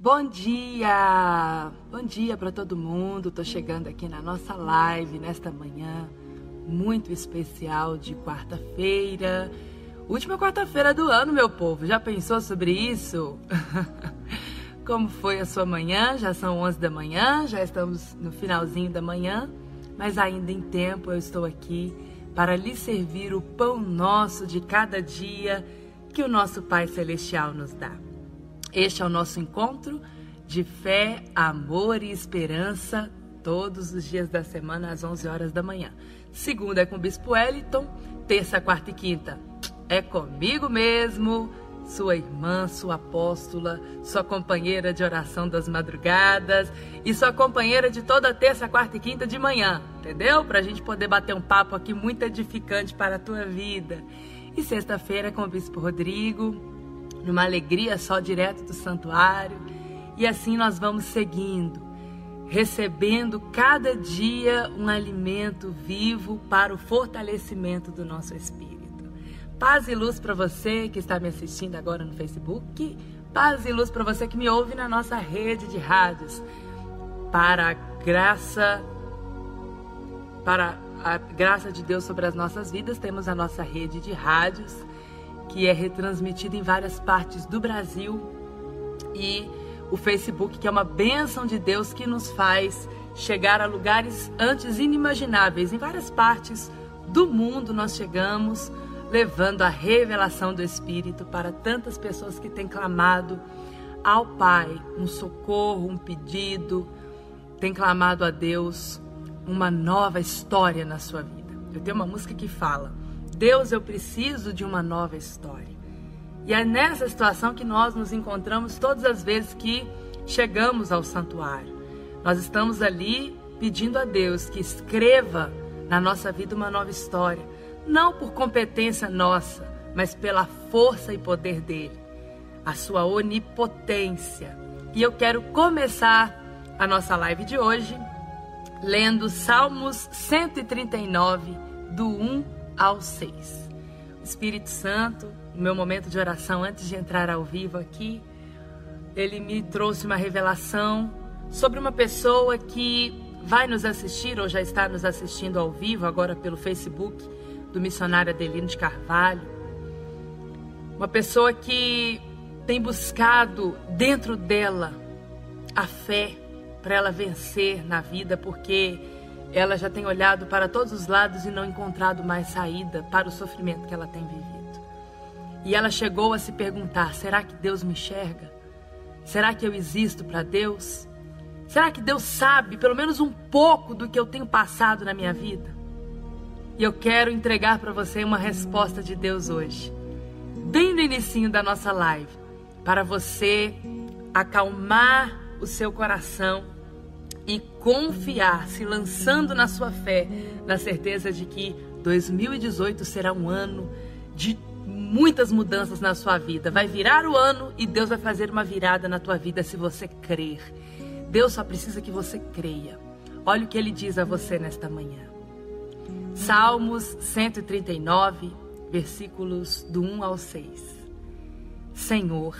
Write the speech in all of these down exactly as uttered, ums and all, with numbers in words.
Bom dia! Bom dia para todo mundo. Tô chegando aqui na nossa live nesta manhã muito especial de quarta-feira. Última quarta-feira do ano, meu povo. Já pensou sobre isso? Como foi a sua manhã? Já são onze da manhã, já estamos no finalzinho da manhã, mas ainda em tempo eu estou aqui para lhe servir o pão nosso de cada dia que o nosso Pai Celestial nos dá. Este é o nosso encontro de fé, amor e esperança todos os dias da semana às onze horas da manhã. Segunda é com o Bispo Wellington, terça, quarta e quinta é comigo mesmo, sua irmã, sua apóstola, sua companheira de oração das madrugadas e sua companheira de toda terça, quarta e quinta de manhã, entendeu? Para a gente poder bater um papo aqui muito edificante para a tua vida. E sexta-feira é com o Bispo Rodrigo, numa alegria só direto do santuário. E assim nós vamos seguindo, recebendo cada dia um alimento vivo para o fortalecimento do nosso espírito. Paz e luz para você que está me assistindo agora no Facebook. Paz e luz para você que me ouve na nossa rede de rádios. Para a graça, para a graça de Deus sobre as nossas vidas, temos a nossa rede de rádios, que é retransmitida em várias partes do Brasil, e o Facebook, que é uma bênção de Deus que nos faz chegar a lugares antes inimagináveis. Em várias partes do mundo nós chegamos, levando a revelação do Espírito para tantas pessoas que têm clamado ao Pai um socorro, um pedido, têm clamado a Deus uma nova história na sua vida. Eu tenho uma música que fala: Deus, eu preciso de uma nova história. E é nessa situação que nós nos encontramos todas as vezes que chegamos ao santuário. Nós estamos ali pedindo a Deus que escreva na nossa vida uma nova história. Não por competência nossa, mas pela força e poder dele. A sua onipotência. E eu quero começar a nossa live de hoje lendo Salmos cento e trinta e nove, do um ao seis. O Espírito Santo, no meu momento de oração antes de entrar ao vivo aqui, ele me trouxe uma revelação sobre uma pessoa que vai nos assistir ou já está nos assistindo ao vivo agora pelo Facebook do missionário Adelino de Carvalho. Uma pessoa que tem buscado dentro dela a fé para ela vencer na vida, porque ela já tem olhado para todos os lados e não encontrado mais saída para o sofrimento que ela tem vivido. E ela chegou a se perguntar: será que Deus me enxerga? Será que eu existo para Deus? Será que Deus sabe pelo menos um pouco do que eu tenho passado na minha vida? E eu quero entregar para você uma resposta de Deus hoje, bem no inicinho da nossa live, para você acalmar o seu coração e confiar, se lançando na sua fé, na certeza de que dois mil e dezoito será um ano de muitas mudanças na sua vida. Vai virar o ano e Deus vai fazer uma virada na tua vida se você crer. Deus só precisa que você creia. Olha o que Ele diz a você nesta manhã. Salmos cento e trinta e nove, versículos do um ao seis. Senhor,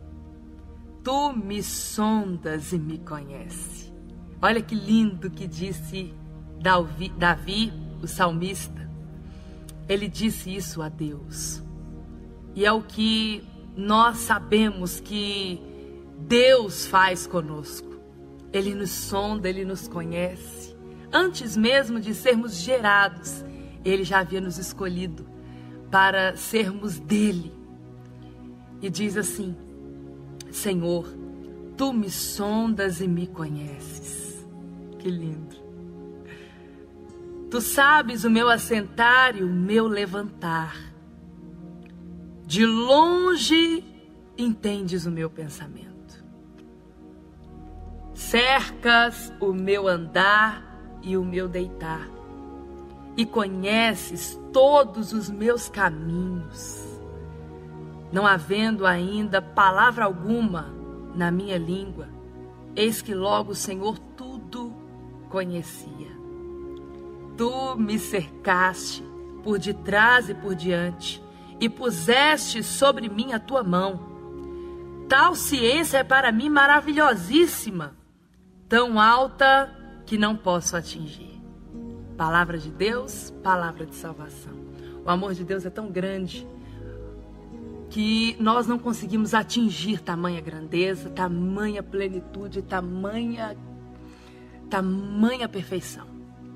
Tu me sondas e me conheces. Olha que lindo que disse Davi, Davi, o salmista. Ele disse isso a Deus. E é o que nós sabemos que Deus faz conosco. Ele nos sonda, Ele nos conhece. Antes mesmo de sermos gerados, Ele já havia nos escolhido para sermos dEle. E diz assim: Senhor, Tu me sondas e me conheces. Que lindo. Tu sabes o meu assentar e o meu levantar. De longe entendes o meu pensamento. Cercas o meu andar e o meu deitar, e conheces todos os meus caminhos, não havendo ainda palavra alguma na minha língua, eis que logo o Senhor tudo conhecia. Tu me cercaste por detrás e por diante, e puseste sobre mim a tua mão. Tal ciência é para mim maravilhosíssima, tão alta que não posso atingir. Palavra de Deus, palavra de salvação. O amor de Deus é tão grande que nós não conseguimos atingir tamanha grandeza, tamanha plenitude, tamanha, tamanha perfeição.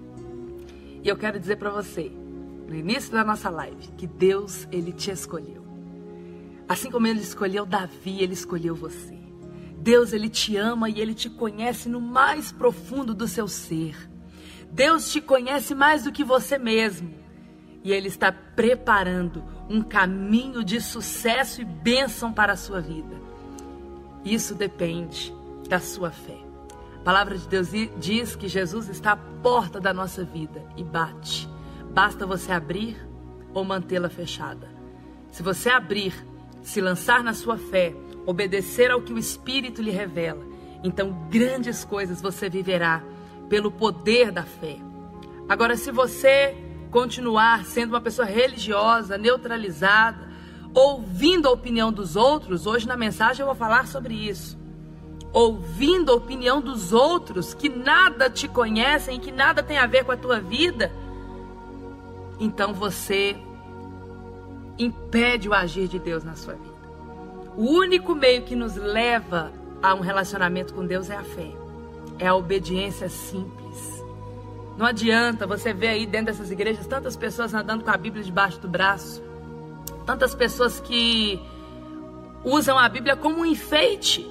E eu quero dizer para você, no início da nossa live, que Deus, Ele te escolheu. Assim como Ele escolheu Davi, Ele escolheu você. Deus, Ele te ama e Ele te conhece no mais profundo do seu ser. Deus te conhece mais do que você mesmo. E Ele está preparando um caminho de sucesso e bênção para a sua vida. Isso depende da sua fé. A palavra de Deus diz que Jesus está à porta da nossa vida e bate. Basta você abrir ou mantê-la fechada. Se você abrir, se lançar na sua fé, obedecer ao que o Espírito lhe revela, então grandes coisas você viverá pelo poder da fé. Agora, se você continuar sendo uma pessoa religiosa, neutralizada, ouvindo a opinião dos outros, hoje na mensagem eu vou falar sobre isso. Ouvindo a opinião dos outros que nada te conhecem e que nada tem a ver com a tua vida, então você impede o agir de Deus na sua vida. O único meio que nos leva a um relacionamento com Deus é a fé. É a obediência simples. Não adianta você ver aí dentro dessas igrejas tantas pessoas andando com a Bíblia debaixo do braço. Tantas pessoas que usam a Bíblia como um enfeite,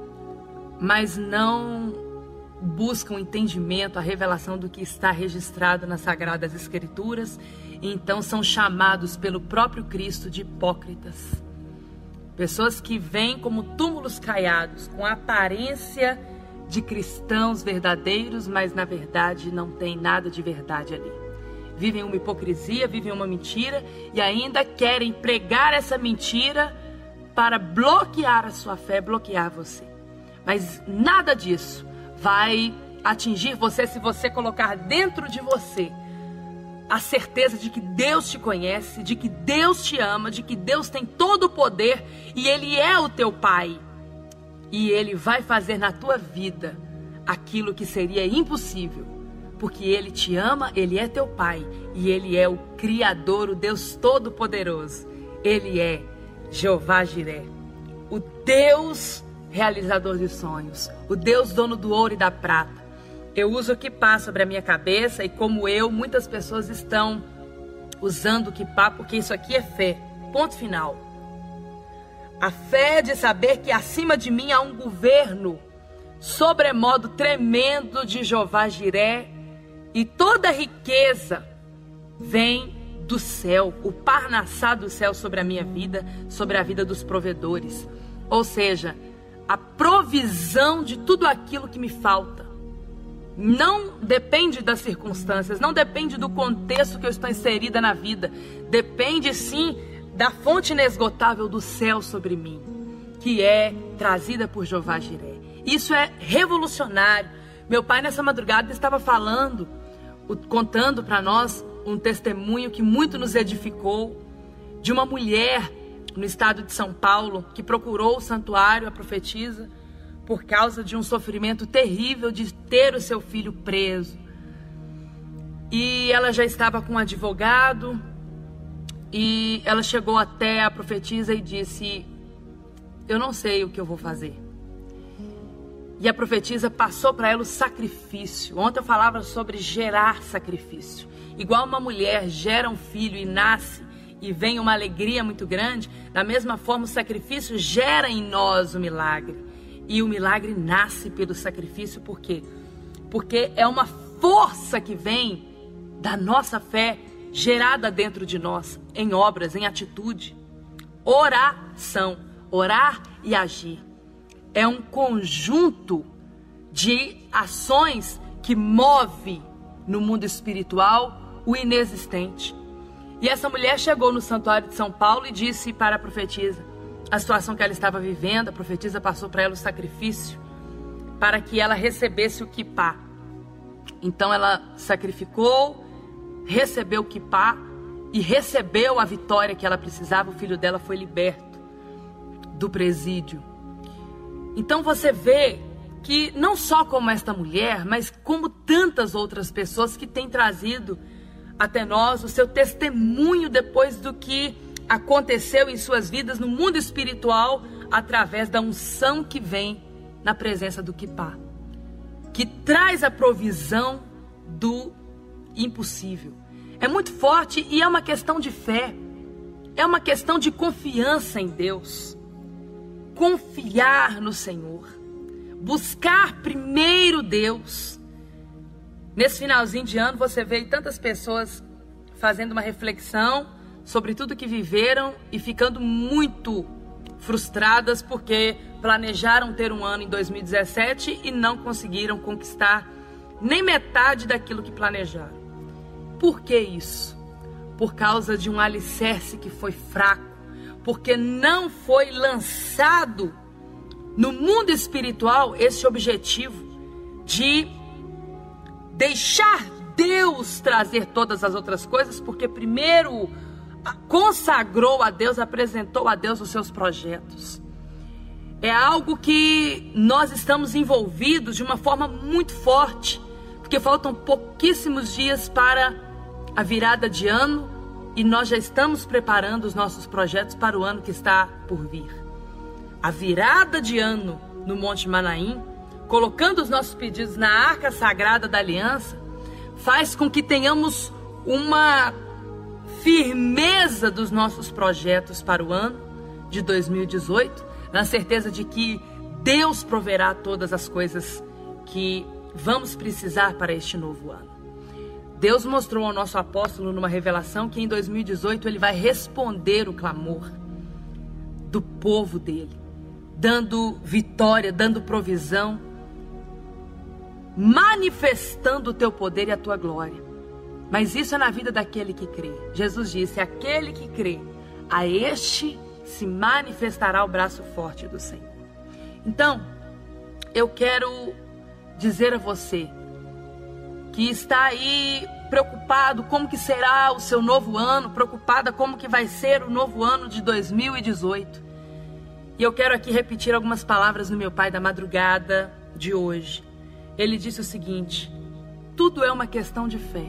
mas não buscam o entendimento, a revelação do que está registrado nas Sagradas Escrituras. E então são chamados pelo próprio Cristo de hipócritas. Pessoas que vêm como túmulos caiados, com a aparência de cristãos verdadeiros, mas na verdade não tem nada de verdade ali. Vivem uma hipocrisia, vivem uma mentira e ainda querem pregar essa mentira para bloquear a sua fé, bloquear você. Mas nada disso vai atingir você se você colocar dentro de você a certeza de que Deus te conhece, de que Deus te ama, de que Deus tem todo o poder e Ele é o teu Pai. E Ele vai fazer na tua vida aquilo que seria impossível. Porque Ele te ama, Ele é teu Pai. E Ele é o Criador, o Deus Todo-Poderoso. Ele é Jeová Jiré, o Deus realizador de sonhos, o Deus dono do ouro e da prata. Eu uso o kippá sobre a minha cabeça e como eu, muitas pessoas estão usando o kippá porque isso aqui é fé. Ponto final. A fé de saber que acima de mim há um governo sobremodo tremendo de Jeová Jiré e toda riqueza vem do céu, o parnassá do céu sobre a minha vida, sobre a vida dos provedores. Ou seja, a provisão de tudo aquilo que me falta. Não depende das circunstâncias, não depende do contexto que eu estou inserida na vida. Depende sim da fonte inesgotável do céu sobre mim, que é trazida por Jeová Jiré. Isso é revolucionário. Meu pai nessa madrugada estava falando, contando para nós um testemunho que muito nos edificou, de uma mulher no estado de São Paulo que procurou o santuário, a profetisa, por causa de um sofrimento terrível de ter o seu filho preso. E ela já estava com um advogado e ela chegou até a profetisa e disse: eu não sei o que eu vou fazer. E a profetisa passou para ela o sacrifício. Ontem eu falava sobre gerar sacrifício. Igual uma mulher gera um filho e nasce e vem uma alegria muito grande, da mesma forma o sacrifício gera em nós o milagre. E o milagre nasce pelo sacrifício, por quê? Porque é uma força que vem da nossa fé, gerada dentro de nós, em obras, em atitude. Oração, orar e agir. É um conjunto de ações que move no mundo espiritual o inexistente. E essa mulher chegou no santuário de São Paulo e disse para a profetisa a situação que ela estava vivendo. A profetisa passou para ela o sacrifício para que ela recebesse o kippá. Então ela sacrificou, recebeu o kippá e recebeu a vitória que ela precisava. O filho dela foi liberto do presídio. Então você vê que não só como esta mulher, mas como tantas outras pessoas que têm trazido até nós o seu testemunho depois do que aconteceu em suas vidas no mundo espiritual, através da unção que vem na presença do Quipá, que traz a provisão do impossível. É muito forte e é uma questão de fé, é uma questão de confiança em Deus, confiar no Senhor, buscar primeiro Deus. Nesse finalzinho de ano você vê tantas pessoas fazendo uma reflexão sobre tudo que viveram e ficando muito frustradas porque planejaram ter um ano em dois mil e dezessete e não conseguiram conquistar nem metade daquilo que planejaram. Por que isso? Por causa de um alicerce que foi fraco, porque não foi lançado no mundo espiritual esse objetivo de deixar Deus trazer todas as outras coisas, porque primeiro consagrou a Deus, apresentou a Deus os seus projetos. É algo que nós estamos envolvidos de uma forma muito forte, porque faltam pouquíssimos dias para a virada de ano e nós já estamos preparando os nossos projetos para o ano que está por vir. A virada de ano no Monte Manaim, colocando os nossos pedidos na Arca Sagrada da Aliança, faz com que tenhamos uma firmeza dos nossos projetos para o ano de dois mil e dezoito, na certeza de que Deus proverá todas as coisas que vamos precisar para este novo ano. Deus mostrou ao nosso apóstolo numa revelação que em dois mil e dezoito ele vai responder o clamor do povo dele, dando vitória, dando provisão, manifestando o teu poder e a tua glória. Mas isso é na vida daquele que crê. Jesus disse: aquele que crê, a este se manifestará o braço forte do Senhor. Então, eu quero dizer a você que está aí preocupado como que será o seu novo ano, preocupada como que vai ser o novo ano de dois mil e dezoito. E eu quero aqui repetir algumas palavras do meu pai da madrugada de hoje. Ele disse o seguinte: tudo é uma questão de fé.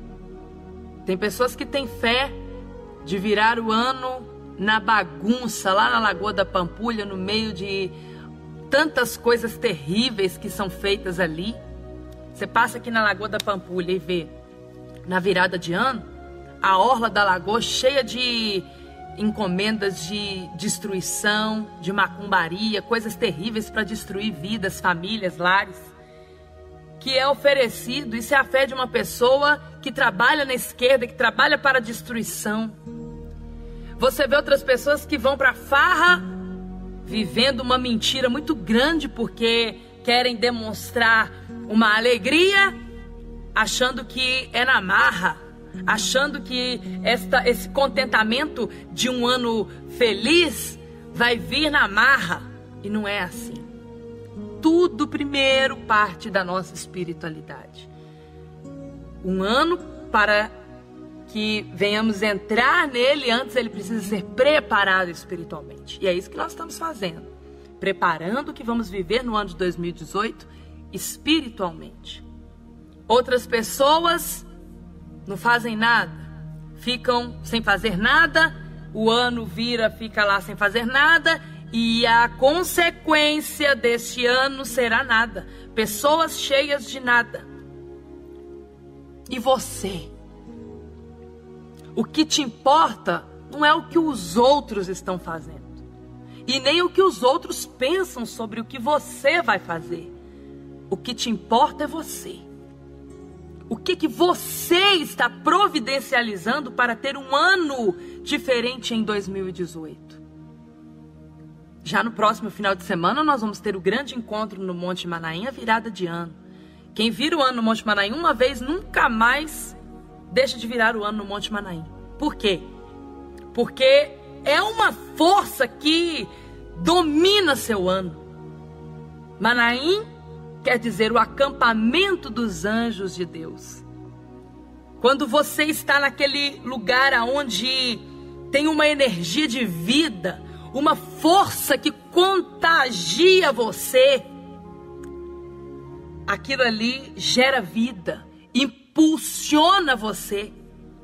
Tem pessoas que têm fé de virar o ano na bagunça, lá na Lagoa da Pampulha, no meio de tantas coisas terríveis que são feitas ali. Você passa aqui na Lagoa da Pampulha e vê, na virada de ano, a orla da lagoa cheia de encomendas de destruição, de macumbaria, coisas terríveis para destruir vidas, famílias, lares, que é oferecido. Isso é a fé de uma pessoa que trabalha na esquerda, que trabalha para a destruição. Você vê outras pessoas que vão para a farra, vivendo uma mentira muito grande, porque querem demonstrar uma alegria, achando que é na marra, achando que esta, esse contentamento de um ano feliz vai vir na marra. E não é assim. Tudo primeiro parte da nossa espiritualidade. Um ano, para que venhamos entrar nele, antes ele precisa ser preparado espiritualmente. E é isso que nós estamos fazendo. Preparando o que vamos viver no ano de dois mil e dezoito espiritualmente. Outras pessoas não fazem nada, ficam sem fazer nada, o ano vira, fica lá sem fazer nada, e a consequência deste ano será nada. Pessoas cheias de nada. E você? O que te importa não é o que os outros estão fazendo, e nem o que os outros pensam sobre o que você vai fazer. O que te importa é você. O que, que você está providencializando para ter um ano diferente em dois mil e dezoito? Já no próximo final de semana nós vamos ter o grande encontro no Monte Manaim, a virada de ano. Quem vira o ano no Monte Manaim uma vez, nunca mais deixa de virar o ano no Monte Manaim. Por quê? Porque é uma força que domina seu ano. Manaim quer dizer o acampamento dos anjos de Deus. Quando você está naquele lugar onde tem uma energia de vida, uma força que contagia você, aquilo ali gera vida, impulsiona você,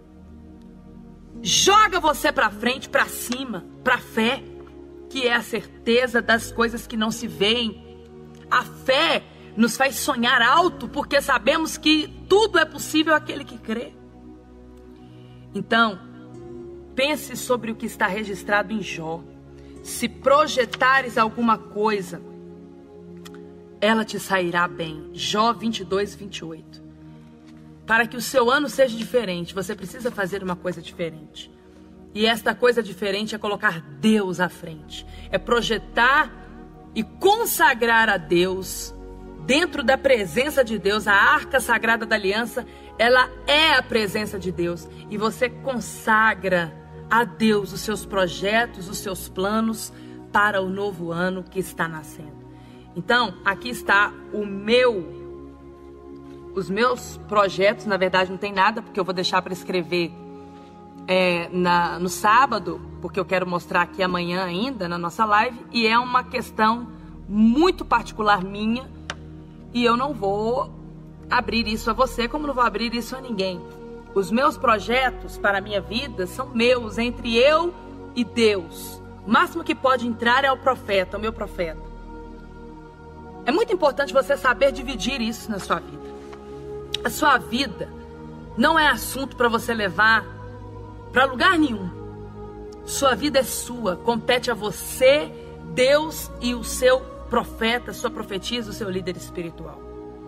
joga você para frente, para cima, para fé, que é a certeza das coisas que não se veem. A fé nos faz sonhar alto, porque sabemos que tudo é possível àquele que crê. Então, pense sobre o que está registrado em Jó. Se projetares alguma coisa, ela te sairá bem. Jó vinte e dois, vinte e oito. Para que o seu ano seja diferente, você precisa fazer uma coisa diferente. E esta coisa diferente é colocar Deus à frente. É projetar e consagrar a Deus dentro da presença de Deus. A arca sagrada da aliança, ela é a presença de Deus. E você consagra a Deus os seus projetos, os seus planos para o novo ano que está nascendo. Então, aqui está o meu, os meus projetos. Na verdade não tem nada, porque eu vou deixar para escrever é, na, no sábado, porque eu quero mostrar aqui amanhã ainda na nossa live. E é uma questão muito particular minha, e eu não vou abrir isso a você, como não vou abrir isso a ninguém. Os meus projetos para a minha vida são meus, entre eu e Deus. O máximo que pode entrar é o profeta, o meu profeta. É muito importante você saber dividir isso na sua vida. A sua vida não é assunto para você levar para lugar nenhum. Sua vida é sua, compete a você, Deus e o seu profeta, sua profetisa, o seu líder espiritual.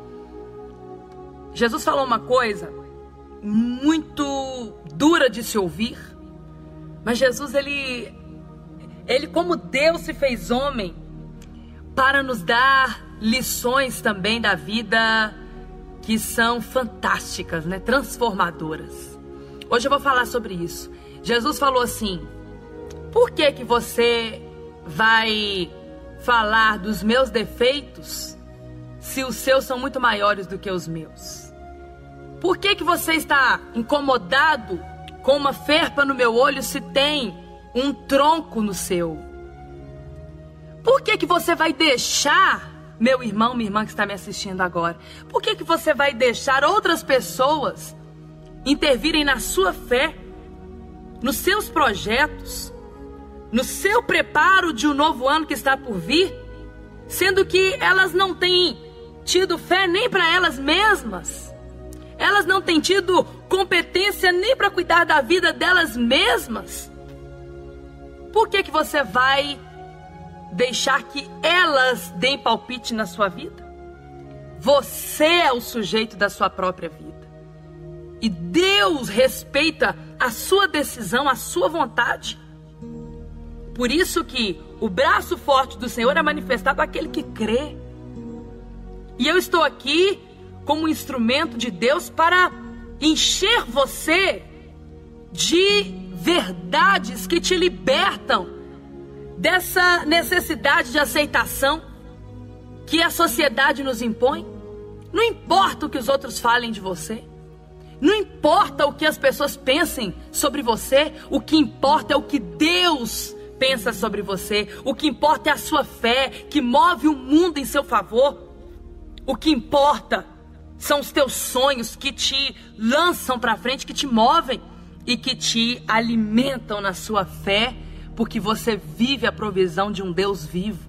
Jesus falou uma coisa muito dura de se ouvir, mas Jesus, ele, ele como Deus se fez homem para nos dar lições também da vida que são fantásticas, né? Transformadoras. Hoje eu vou falar sobre isso. Jesus falou assim: por que que você vai falar dos meus defeitos se os seus são muito maiores do que os meus? Por que que você está incomodado com uma ferpa no meu olho se tem um tronco no seu? Por que que você vai deixar, meu irmão, minha irmã que está me assistindo agora, por que que você vai deixar outras pessoas intervirem na sua fé, nos seus projetos, no seu preparo de um novo ano que está por vir, sendo que elas não têm tido fé nem para elas mesmas? Elas não têm tido competência nem para cuidar da vida delas mesmas? Por que que você vai deixar que elas deem palpite na sua vida? Você é o sujeito da sua própria vida. E Deus respeita a sua decisão, a sua vontade. Por isso que o braço forte do Senhor é manifestado àquele que crê. E eu estou aqui como instrumento de Deus para encher você de verdades que te libertam dessa necessidade de aceitação que a sociedade nos impõe. Não importa o que os outros falem de você, não importa o que as pessoas pensem sobre você, o que importa é o que Deus pensa sobre você. O que importa é a sua fé, que move o mundo em seu favor. O que importa são os teus sonhos que te lançam para frente, que te movem e que te alimentam na sua fé, porque você vive a provisão de um Deus vivo.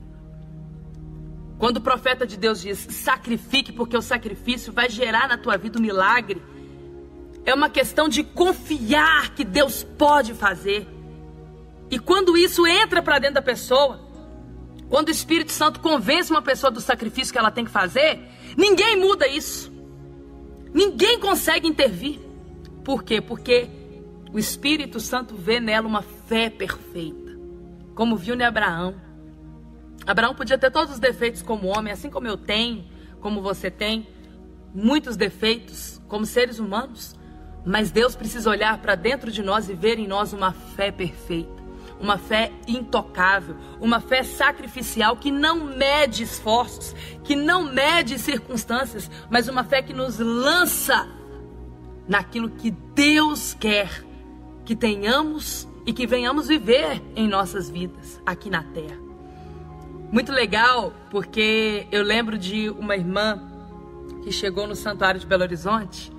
Quando o profeta de Deus diz: sacrifique, porque o sacrifício vai gerar na tua vida um milagre, é uma questão de confiar que Deus pode fazer. E quando isso entra para dentro da pessoa, quando o Espírito Santo convence uma pessoa do sacrifício que ela tem que fazer, ninguém muda isso. Ninguém consegue intervir. Por quê? Porque o Espírito Santo vê nela uma fé perfeita, como viu em Abraão. Abraão podia ter todos os defeitos como homem, assim como eu tenho, como você tem, muitos defeitos como seres humanos. Mas Deus precisa olhar para dentro de nós e ver em nós uma fé perfeita, uma fé intocável, uma fé sacrificial que não mede esforços, que não mede circunstâncias, mas uma fé que nos lança naquilo que Deus quer que tenhamos e que venhamos viver em nossas vidas aqui na terra. Muito legal, porque eu lembro de uma irmã que chegou no Santuário de Belo Horizonte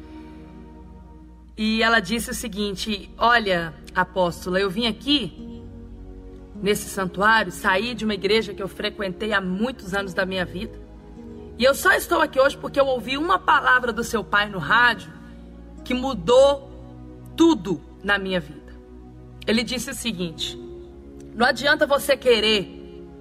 e ela disse o seguinte: olha, apóstola, eu vim aqui nesse santuário, saí de uma igreja que eu frequentei há muitos anos da minha vida, e eu só estou aqui hoje porque eu ouvi uma palavra do seu pai no rádio que mudou tudo na minha vida. Ele disse o seguinte: não adianta você querer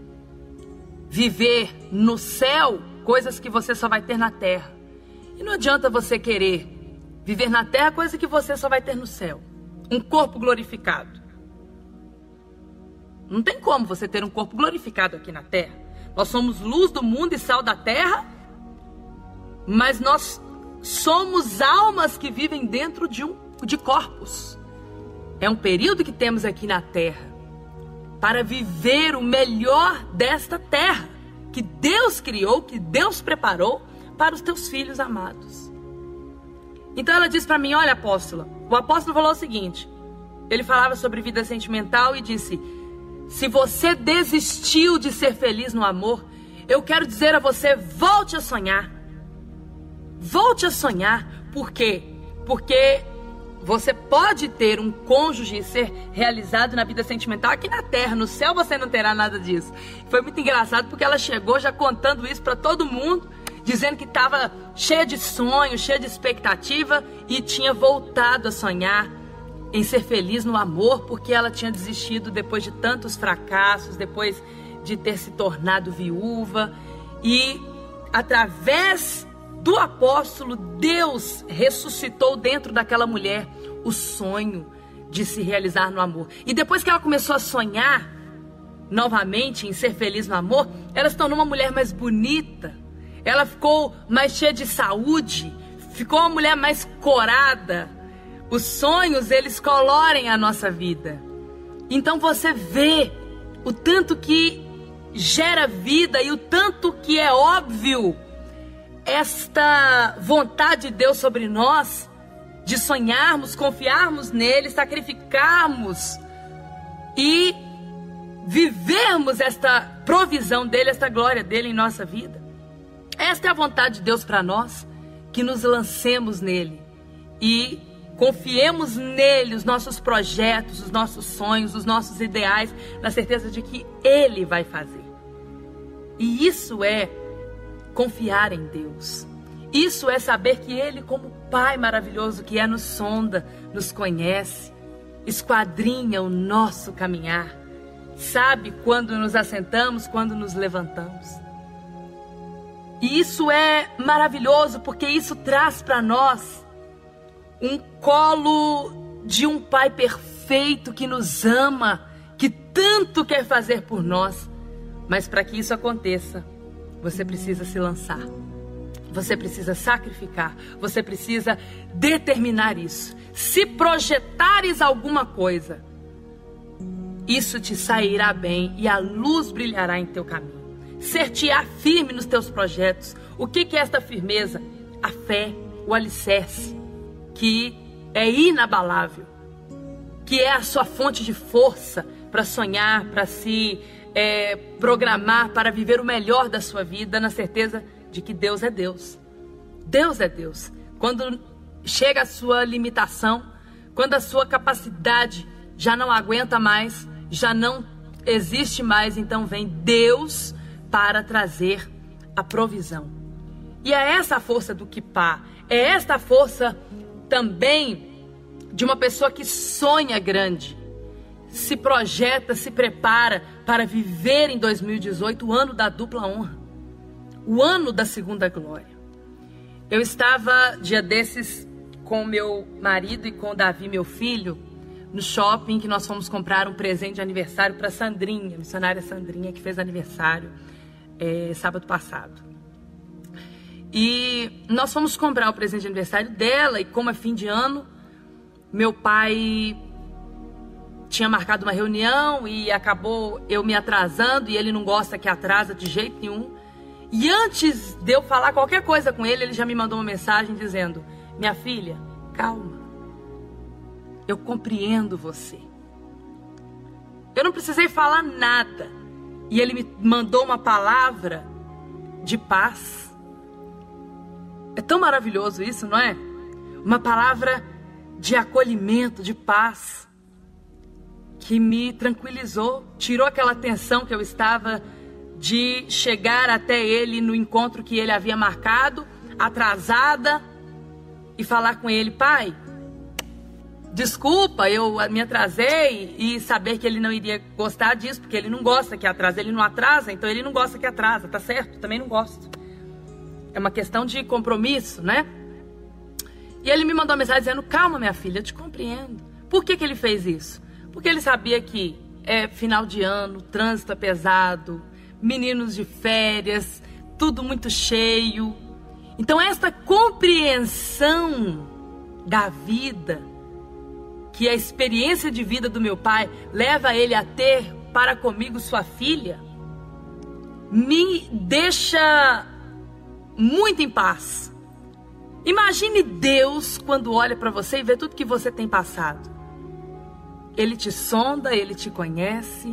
viver no céu coisas que você só vai ter na terra, e não adianta você querer viver na terra coisa que você só vai ter no céu, um corpo glorificado. Não tem como você ter um corpo glorificado aqui na terra. Nós somos luz do mundo e sal da terra, mas nós somos almas que vivem dentro de, um, de corpos. É um período que temos aqui na terra para viver o melhor desta terra que Deus criou, que Deus preparou para os teus filhos amados. Então ela disse para mim: olha, apóstola, o apóstolo falou o seguinte, ele falava sobre vida sentimental e disse: se você desistiu de ser feliz no amor, eu quero dizer a você, volte a sonhar. Volte a sonhar. Por quê? Porque você pode ter um cônjuge e ser realizado na vida sentimental aqui na terra. No céu você não terá nada disso. Foi muito engraçado porque ela chegou já contando isso para todo mundo, dizendo que estava cheia de sonhos, cheia de expectativa e tinha voltado a sonhar em ser feliz no amor, porque ela tinha desistido depois de tantos fracassos, depois de ter se tornado viúva. E através do apóstolo, Deus ressuscitou dentro daquela mulher o sonho de se realizar no amor. E depois que ela começou a sonhar novamente em ser feliz no amor, ela se tornou uma mulher mais bonita, ela ficou mais cheia de saúde, ficou uma mulher mais corada. Os sonhos, eles colorem a nossa vida. Então você vê o tanto que gera vida e o tanto que é óbvio esta vontade de Deus sobre nós, de sonharmos, confiarmos nele, sacrificarmos e vivermos esta provisão dele, esta glória dele em nossa vida. Esta é a vontade de Deus para nós, que nos lancemos nele e confiemos nele os nossos projetos, os nossos sonhos, os nossos ideais, na certeza de que ele vai fazer. E isso é confiar em Deus. Isso é saber que ele, como Pai maravilhoso que é, nos sonda, nos conhece, esquadrinha o nosso caminhar, sabe quando nos assentamos, quando nos levantamos. E isso é maravilhoso, porque isso traz para nós um colo de um Pai perfeito que nos ama, que tanto quer fazer por nós. Mas para que isso aconteça, você precisa se lançar, você precisa sacrificar, você precisa determinar isso. Se projetares alguma coisa, isso te sairá bem e a luz brilhará em teu caminho. Ser-te-á firme nos teus projetos. O que que é esta firmeza? A fé, o alicerce, que é inabalável, que é a sua fonte de força para sonhar, para se é, programar, para viver o melhor da sua vida, na certeza de que Deus é Deus. Deus é Deus. Quando chega a sua limitação, quando a sua capacidade já não aguenta mais, já não existe mais, então vem Deus para trazer a provisão. E é essa a força do Kipá, é esta a força também de uma pessoa que sonha grande, se projeta, se prepara para viver em dois mil e dezoito o ano da dupla honra, o ano da segunda glória. Eu estava dia desses com meu marido e com o Davi, meu filho, no shopping, que nós fomos comprar um presente de aniversário para Sandrinha, a missionária Sandrinha, que fez aniversário é, sábado passado. E nós fomos comprar o presente de aniversário dela, e como é fim de ano, meu pai tinha marcado uma reunião e acabou eu me atrasando, e ele não gosta que atrasa de jeito nenhum. E antes de eu falar qualquer coisa com ele, ele já me mandou uma mensagem dizendo: minha filha, calma, eu compreendo você. Eu não precisei falar nada. E ele me mandou uma palavra de paz. É tão maravilhoso isso, não é? Uma palavra de acolhimento, de paz, que me tranquilizou, tirou aquela tensão que eu estava de chegar até ele no encontro que ele havia marcado, atrasada, e falar com ele: pai, desculpa, eu me atrasei, e saber que ele não iria gostar disso, porque ele não gosta que atrasa, ele não atrasa, então ele não gosta que atrasa, tá certo? Também não gosto. É uma questão de compromisso, né? E ele me mandou uma mensagem dizendo: calma, minha filha, eu te compreendo. Por que que ele fez isso? Porque ele sabia que é final de ano, trânsito é pesado, meninos de férias, tudo muito cheio. Então esta compreensão da vida, que a experiência de vida do meu pai leva ele a ter para comigo sua filha, me deixa muito em paz. Imagine Deus quando olha para você e vê tudo que você tem passado. Ele te sonda, ele te conhece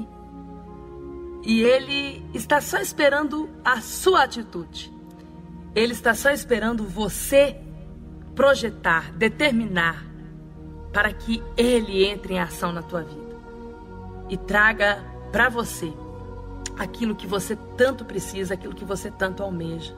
e ele está só esperando a sua atitude. Ele está só esperando você projetar, determinar, para que ele entre em ação na tua vida e traga para você aquilo que você tanto precisa, aquilo que você tanto almeja.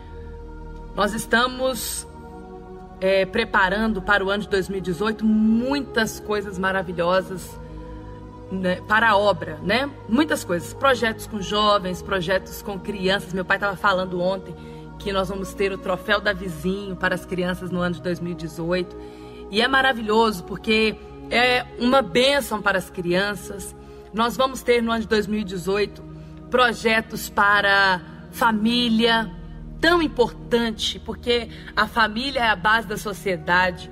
Nós estamos é, preparando para o ano de dois mil e dezoito muitas coisas maravilhosas, né, para a obra, né? Muitas coisas, projetos com jovens, projetos com crianças. Meu pai estava falando ontem que nós vamos ter o troféu da Vizinho para as crianças no ano de dois mil e dezoito. E é maravilhoso porque é uma bênção para as crianças. Nós vamos ter no ano de dois mil e dezoito projetos para família, tão importante, porque a família é a base da sociedade.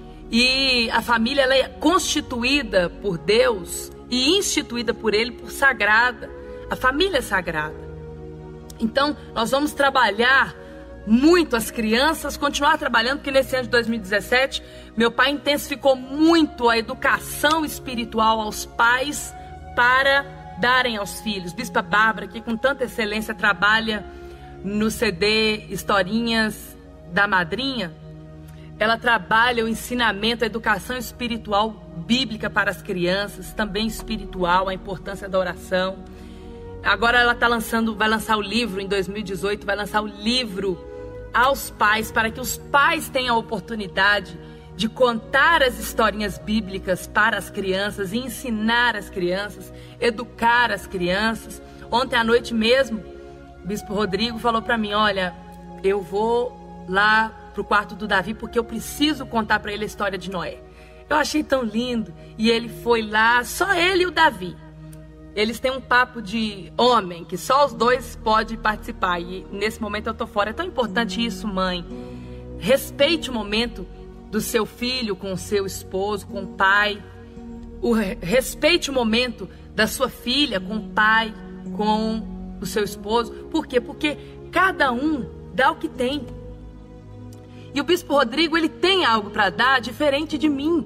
E a família ela é constituída por Deus e instituída por Ele por sagrada. A família é sagrada. Então, nós vamos trabalhar muito as crianças, continuar trabalhando, porque nesse ano de dois mil e dezessete, meu pai intensificou muito a educação espiritual aos pais para darem aos filhos. Bispa Bárbara, que com tanta excelência trabalha no C D Historinhas da Madrinha, ela trabalha o ensinamento, a educação espiritual bíblica para as crianças, também espiritual, a importância da oração. Agora ela tá lançando, vai lançar o livro em dois mil e dezoito, vai lançar o livro aos pais, para que os pais tenham a oportunidade de contar as historinhas bíblicas para as crianças e ensinar as crianças, educar as crianças. Ontem à noite mesmo, o Bispo Rodrigo falou para mim: olha, eu vou lá pro quarto do Davi porque eu preciso contar para ele a história de Noé. Eu achei tão lindo. E ele foi lá, só ele e o Davi. Eles têm um papo de homem, que só os dois podem participar. E nesse momento eu tô fora. É tão importante isso, mãe. Respeite o momento do seu filho com o seu esposo, com o pai. O, respeite o momento da sua filha com o pai, com o seu esposo. Por quê? Porque cada um dá o que tem. E o Bispo Rodrigo, ele tem algo para dar diferente de mim.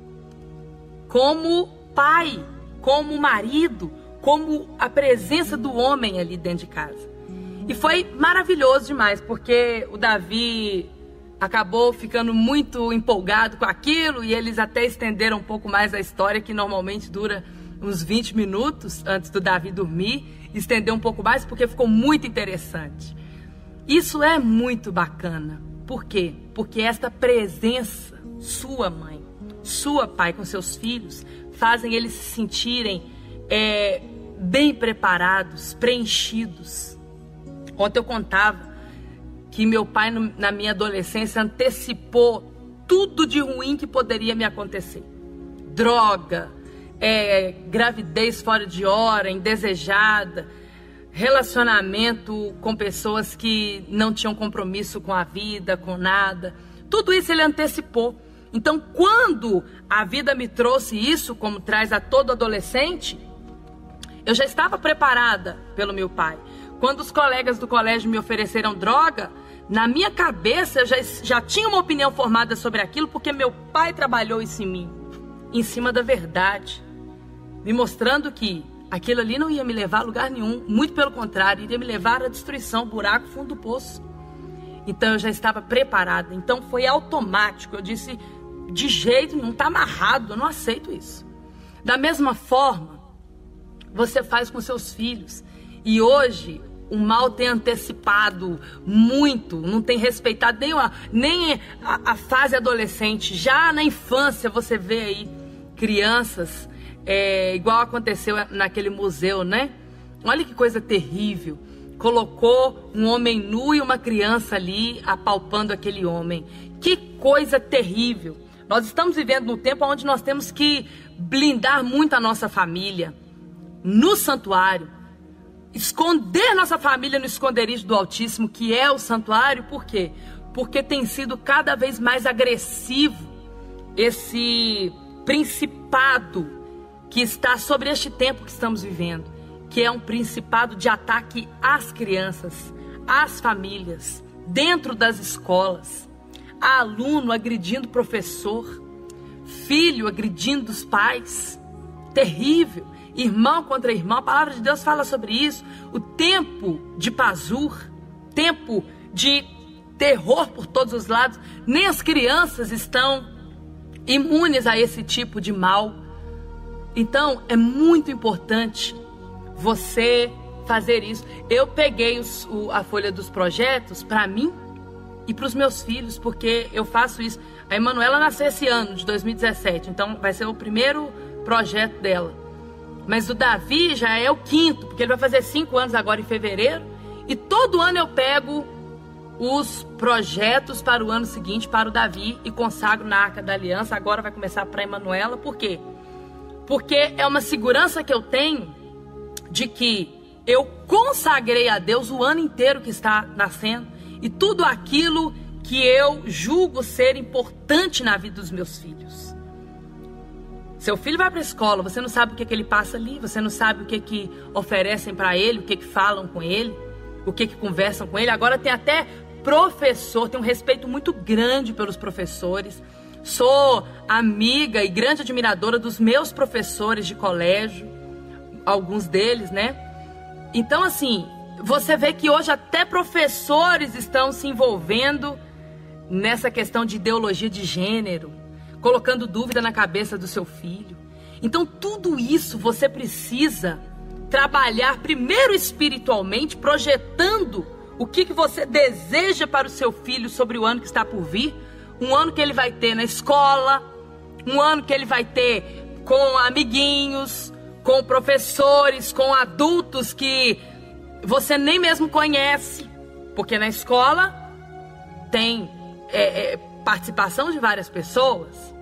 Como pai, como marido, como a presença do homem ali dentro de casa. E foi maravilhoso demais, porque o Davi acabou ficando muito empolgado com aquilo e eles até estenderam um pouco mais a história, que normalmente dura uns vinte minutos antes do Davi dormir, estendeu um pouco mais porque ficou muito interessante. Isso é muito bacana. Por quê? Porque esta presença, sua mãe, sua pai com seus filhos, fazem eles se sentirem é, bem preparados, preenchidos. Ontem eu contava que meu pai, na minha adolescência, antecipou tudo de ruim que poderia me acontecer. Droga, é, gravidez fora de hora, indesejada, relacionamento com pessoas que não tinham compromisso com a vida, com nada. Tudo isso ele antecipou. Então, quando a vida me trouxe isso, como traz a todo adolescente, eu já estava preparada pelo meu pai. Quando os colegas do colégio me ofereceram droga, na minha cabeça eu já, já tinha uma opinião formada sobre aquilo, porque meu pai trabalhou isso em mim, em cima da verdade. me mostrando que aquilo ali não ia me levar a lugar nenhum, muito pelo contrário, iria me levar à destruição, buraco, fundo do poço. Então eu já estava preparada, então foi automático, eu disse, de jeito nenhum, está amarrado, eu não aceito isso. Da mesma forma, você faz com seus filhos, e hoje o mal tem antecipado muito, não tem respeitado nem, a, nem a, a fase adolescente, já na infância você vê aí crianças, é, igual aconteceu naquele museu, né? Olha que coisa terrível, colocou um homem nu e uma criança ali apalpando aquele homem, que coisa terrível. Nós estamos vivendo num tempo onde nós temos que blindar muito a nossa família no santuário, esconder nossa família no esconderijo do Altíssimo, que é o santuário. Por quê? Porque tem sido cada vez mais agressivo esse principado que está sobre este tempo que estamos vivendo, que é um principado de ataque às crianças, às famílias, dentro das escolas, há aluno agredindo professor, filho agredindo os pais, terrível. Irmão contra irmão, a palavra de Deus fala sobre isso. O tempo de pazur, tempo de terror por todos os lados. Nem as crianças estão imunes a esse tipo de mal. Então é muito importante você fazer isso. Eu peguei os, o, a folha dos projetos para mim e para os meus filhos, porque eu faço isso. A Emanuela nasceu esse ano, de dois mil e dezessete, então vai ser o primeiro projeto dela. Mas o Davi já é o quinto, porque ele vai fazer cinco anos agora em fevereiro. E todo ano eu pego os projetos para o ano seguinte para o Davi e consagro na Arca da Aliança. Agora vai começar para a Emanuela. Por quê? Porque é uma segurança que eu tenho de que eu consagrei a Deus o ano inteiro que está nascendo. E tudo aquilo que eu julgo ser importante na vida dos meus filhos. Seu filho vai para a escola, você não sabe o que, que ele passa ali, você não sabe o que, que oferecem para ele, o que, que falam com ele, o que, que conversam com ele. Agora tem até professor, tem um respeito muito grande pelos professores. Sou amiga e grande admiradora dos meus professores de colégio, alguns deles, né? Então, assim, você vê que hoje até professores estão se envolvendo nessa questão de ideologia de gênero, colocando dúvida na cabeça do seu filho. Então tudo isso você precisa trabalhar primeiro espiritualmente, projetando o que, que você deseja para o seu filho sobre o ano que está por vir. Um ano que ele vai ter na escola, um ano que ele vai ter com amiguinhos, com professores, com adultos que você nem mesmo conhece. Porque na escola tem é, é, participação de várias pessoas.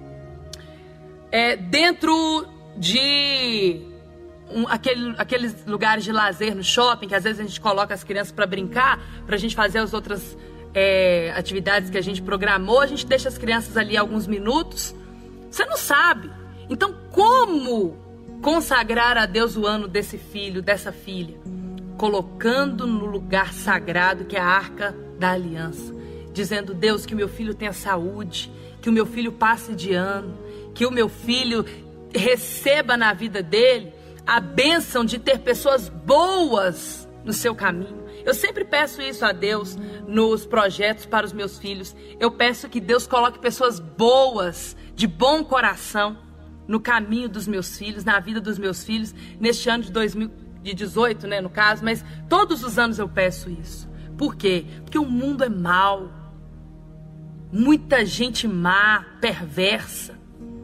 É, dentro de um, aquele, aqueles lugares de lazer no shopping, que às vezes a gente coloca as crianças para brincar, para a gente fazer as outras é, atividades que a gente programou, a gente deixa as crianças ali alguns minutos. Você não sabe. Então, como consagrar a Deus o ano desse filho, dessa filha? Colocando no lugar sagrado, que é a Arca da Aliança. Dizendo, Deus, que o meu filho tenha saúde, que o meu filho passe de ano, que o meu filho receba na vida dele a bênção de ter pessoas boas no seu caminho. Eu sempre peço isso a Deus nos projetos para os meus filhos. Eu peço que Deus coloque pessoas boas, de bom coração, no caminho dos meus filhos, na vida dos meus filhos, neste ano de dois mil e dezoito, né, no caso, mas todos os anos eu peço isso. Por quê? Porque o mundo é mau. Muita gente má, perversa.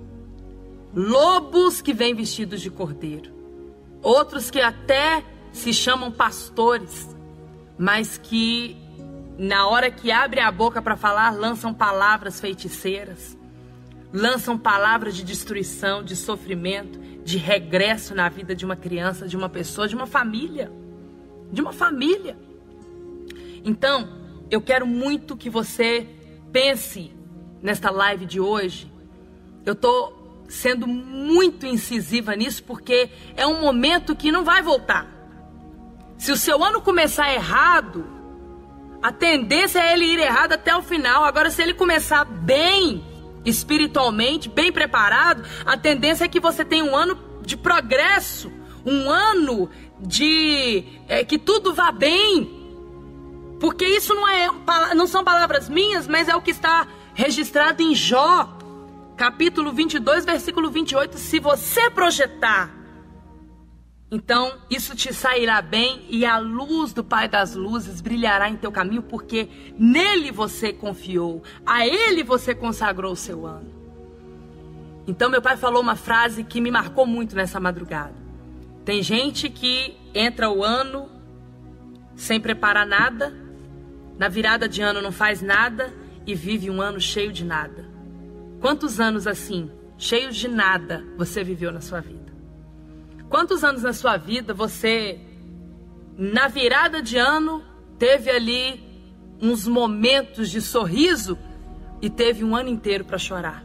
Lobos que vêm vestidos de cordeiro. Outros que até se chamam pastores, mas que na hora que abrem a boca para falar, lançam palavras feiticeiras. Lançam palavras de destruição, de sofrimento, de regresso na vida de uma criança, de uma pessoa, de uma família. De uma família. Então, eu quero muito que você pense nesta live de hoje. Eu estou sendo muito incisiva nisso porque é um momento que não vai voltar. Se o seu ano começar errado, a tendência é ele ir errado até o final. Agora, se ele começar bem, espiritualmente, bem preparado, a tendência é que você tenha um ano de progresso, um ano de é, que tudo vá bem. Porque isso não, é, não são palavras minhas, mas é o que está registrado em Jó, capítulo vinte e dois, versículo vinte e oito. Se você projetar, então isso te sairá bem e a luz do Pai das Luzes brilhará em teu caminho, porque nele você confiou, a ele você consagrou o seu ano. Então meu pai falou uma frase que me marcou muito nessa madrugada. Tem gente que entra o ano sem preparar nada, na virada de ano não faz nada e vive um ano cheio de nada. Quantos anos assim, cheios de nada, você viveu na sua vida? Quantos anos na sua vida você, na virada de ano, teve ali uns momentos de sorriso e teve um ano inteiro para chorar?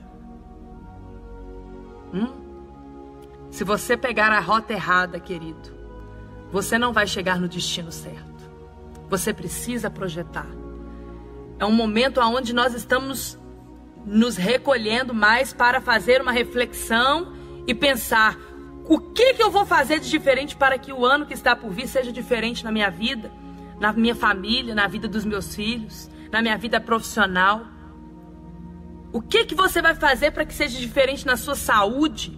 Hum? Se você pegar a rota errada, querido, você não vai chegar no destino certo. Você precisa projetar. É um momento onde nós estamos nos recolhendo mais para fazer uma reflexão e pensar: o que, que eu vou fazer de diferente para que o ano que está por vir seja diferente na minha vida, na minha família, na vida dos meus filhos, na minha vida profissional? O que, que você vai fazer para que seja diferente na sua saúde?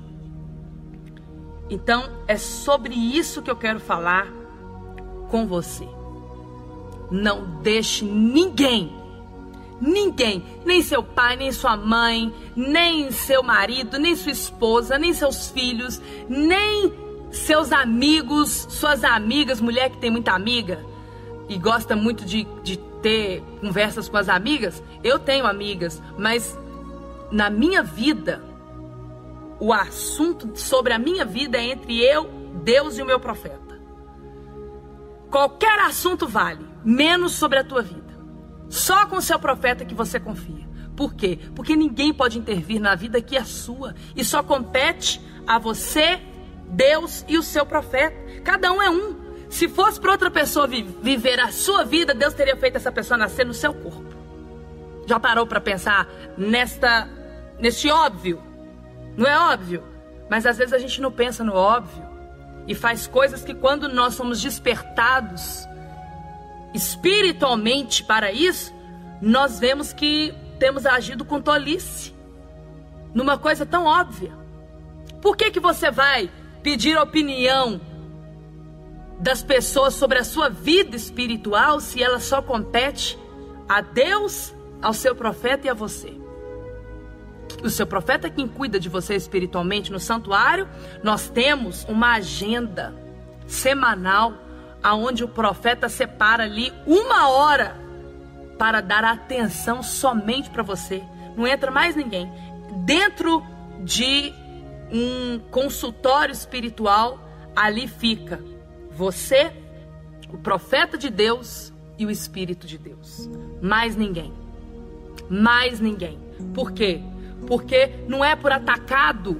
Então, é sobre isso que eu quero falar com você. Não deixe ninguém, ninguém, nem seu pai, nem sua mãe, nem seu marido, nem sua esposa, nem seus filhos, nem seus amigos, suas amigas, mulher que tem muita amiga e gosta muito de, de ter conversas com as amigas. Eu tenho amigas, mas na minha vida, o assunto sobre a minha vida é entre eu, Deus e o meu profeta. Qualquer assunto vale, menos sobre a tua vida. Só com o seu profeta que você confia. Por quê? Porque ninguém pode intervir na vida que é sua. E só compete a você, Deus e o seu profeta. Cada um é um. Se fosse para outra pessoa vi- viver a sua vida, Deus teria feito essa pessoa nascer no seu corpo. Já parou para pensar nesta, neste óbvio? Não é óbvio? Mas às vezes a gente não pensa no óbvio e faz coisas que, quando nós somos despertados espiritualmente para isso, nós vemos que temos agido com tolice numa coisa tão óbvia. Por que que você vai pedir opinião das pessoas sobre a sua vida espiritual se ela só compete a Deus, ao seu profeta e a você? O seu profeta é quem cuida de você espiritualmente. No santuário, nós temos uma agenda semanal aonde o profeta separa ali uma hora para dar atenção somente para você. Não entra mais ninguém. Dentro de um consultório espiritual, ali fica você, o profeta de Deus e o Espírito de Deus. Mais ninguém. Mais ninguém. Por quê? Porque não é por atacado.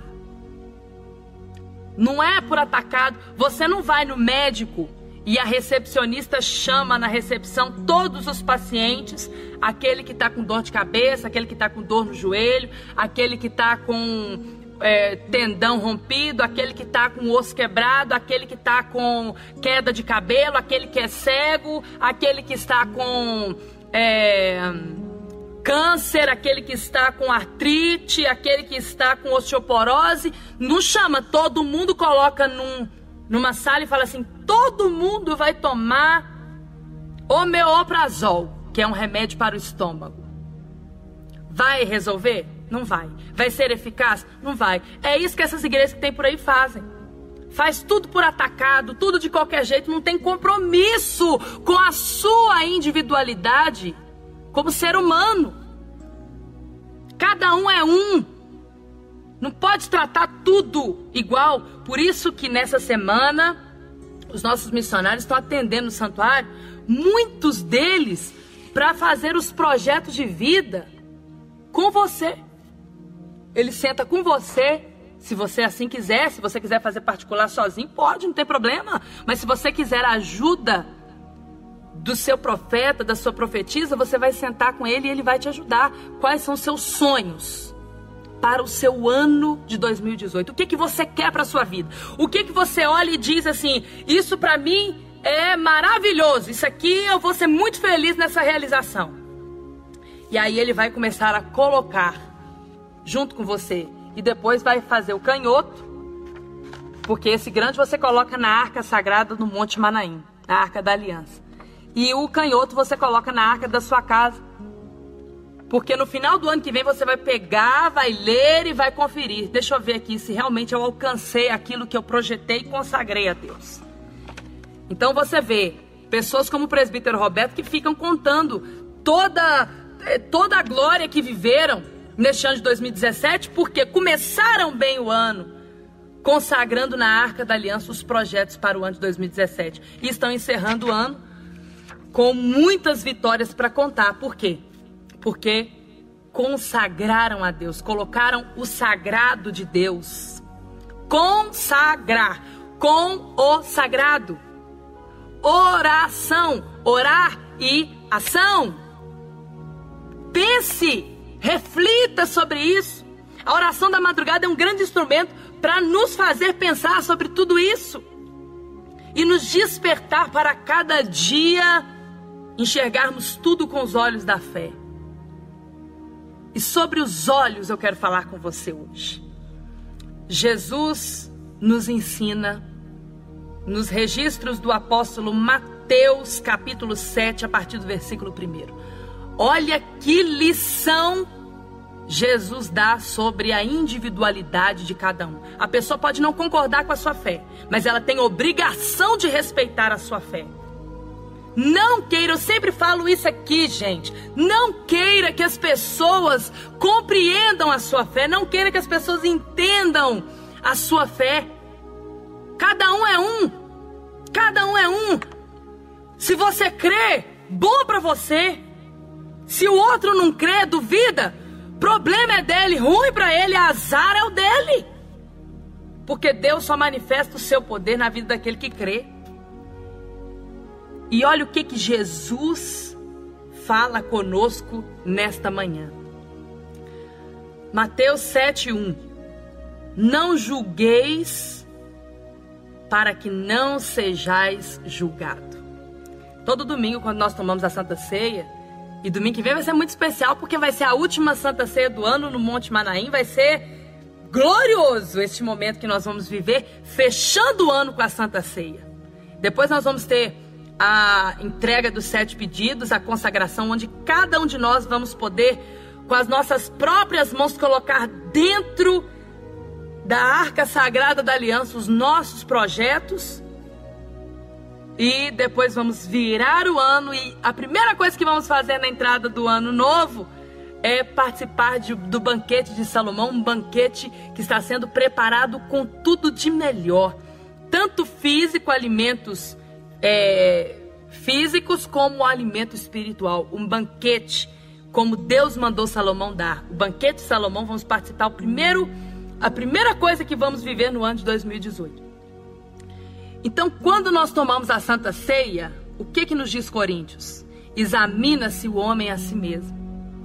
Não é por atacado. Você não vai no médico e a recepcionista chama na recepção todos os pacientes, aquele que está com dor de cabeça, aquele que está com dor no joelho, aquele que está com é, tendão rompido, aquele que está com osso quebrado, aquele que está com queda de cabelo, aquele que é cego, aquele que está com é, câncer, aquele que está com artrite, aquele que está com osteoporose. Não chama todo mundo, coloca num, numa sala e fala assim: todo mundo vai tomar omeprazol, que é um remédio para o estômago. Vai resolver? Não vai. Vai ser eficaz? Não vai. É isso que essas igrejas que tem por aí fazem. Faz tudo por atacado, tudo de qualquer jeito, não tem compromisso com a sua individualidade como ser humano. Cada um é um. Não pode tratar tudo igual. Por isso que nessa semana os nossos missionários estão atendendo no santuário, muitos deles para fazer os projetos de vida com você. Ele senta com você, se você assim quiser. Se você quiser fazer particular sozinho, pode, não tem problema. Mas se você quiser a ajuda do seu profeta, da sua profetisa, você vai sentar com ele e ele vai te ajudar. Quais são os seus sonhos? para o seu ano de dois mil e dezoito? O que que você quer para a sua vida? O que que você olha e diz assim, isso para mim é maravilhoso, isso aqui eu vou ser muito feliz nessa realização. E aí ele vai começar a colocar junto com você. E depois vai fazer o canhoto, porque esse grande você coloca na arca sagrada do Monte Manaim, na arca da aliança. E o canhoto você coloca na arca da sua casa. Porque no final do ano que vem você vai pegar, vai ler e vai conferir. Deixa eu ver aqui se realmente eu alcancei aquilo que eu projetei e consagrei a Deus. Então você vê pessoas como o presbítero Roberto que ficam contando toda, toda a glória que viveram neste ano de dois mil e dezessete, porque começaram bem o ano, consagrando na Arca da Aliança os projetos para o ano de dois mil e dezessete. E estão encerrando o ano com muitas vitórias para contar. Por quê? Porque consagraram a Deus, colocaram o sagrado de Deus. Consagrar, com o sagrado. Oração, orar e ação. Pense, reflita sobre isso. A oração da madrugada é um grande instrumento para nos fazer pensar sobre tudo isso e nos despertar para cada dia enxergarmos tudo com os olhos da fé. E sobre os olhos eu quero falar com você hoje. Jesus nos ensina nos registros do apóstolo Mateus, capítulo sete, a partir do versículo primeiro. Olha que lição Jesus dá sobre a individualidade de cada um. A pessoa pode não concordar com a sua fé, mas ela tem obrigação de respeitar a sua fé. Não queira, eu sempre falo isso aqui, gente. Não queira que as pessoas compreendam a sua fé. Não queira que as pessoas entendam a sua fé. Cada um é um. Cada um é um. Se você crê, bom para você. Se o outro não crê, duvida, problema é dele, ruim para ele, azar é o dele. Porque Deus só manifesta o seu poder na vida daquele que crê. E olha o que que Jesus fala conosco nesta manhã. Mateus sete, um. Não julgueis para que não sejais julgado. Todo domingo, quando nós tomamos a Santa Ceia, e domingo que vem vai ser muito especial, porque vai ser a última Santa Ceia do ano no Monte Manaim, vai ser glorioso este momento que nós vamos viver, fechando o ano com a Santa Ceia. Depois nós vamos ter a entrega dos sete pedidos, a consagração, onde cada um de nós vamos poder, com as nossas próprias mãos, colocar dentro da Arca Sagrada da Aliança os nossos projetos. E depois vamos virar o ano e a primeira coisa que vamos fazer na entrada do ano novo é participar de, do banquete de Salomão, um banquete que está sendo preparado com tudo de melhor, tanto físico, alimentos é, físicos, como alimento espiritual, um banquete como Deus mandou Salomão dar. O banquete de Salomão, vamos participar, o primeiro, a primeira coisa que vamos viver no ano de dois mil e dezoito. Então, quando nós tomamos a Santa Ceia, o que que nos diz Coríntios? Examina-se o homem a si mesmo.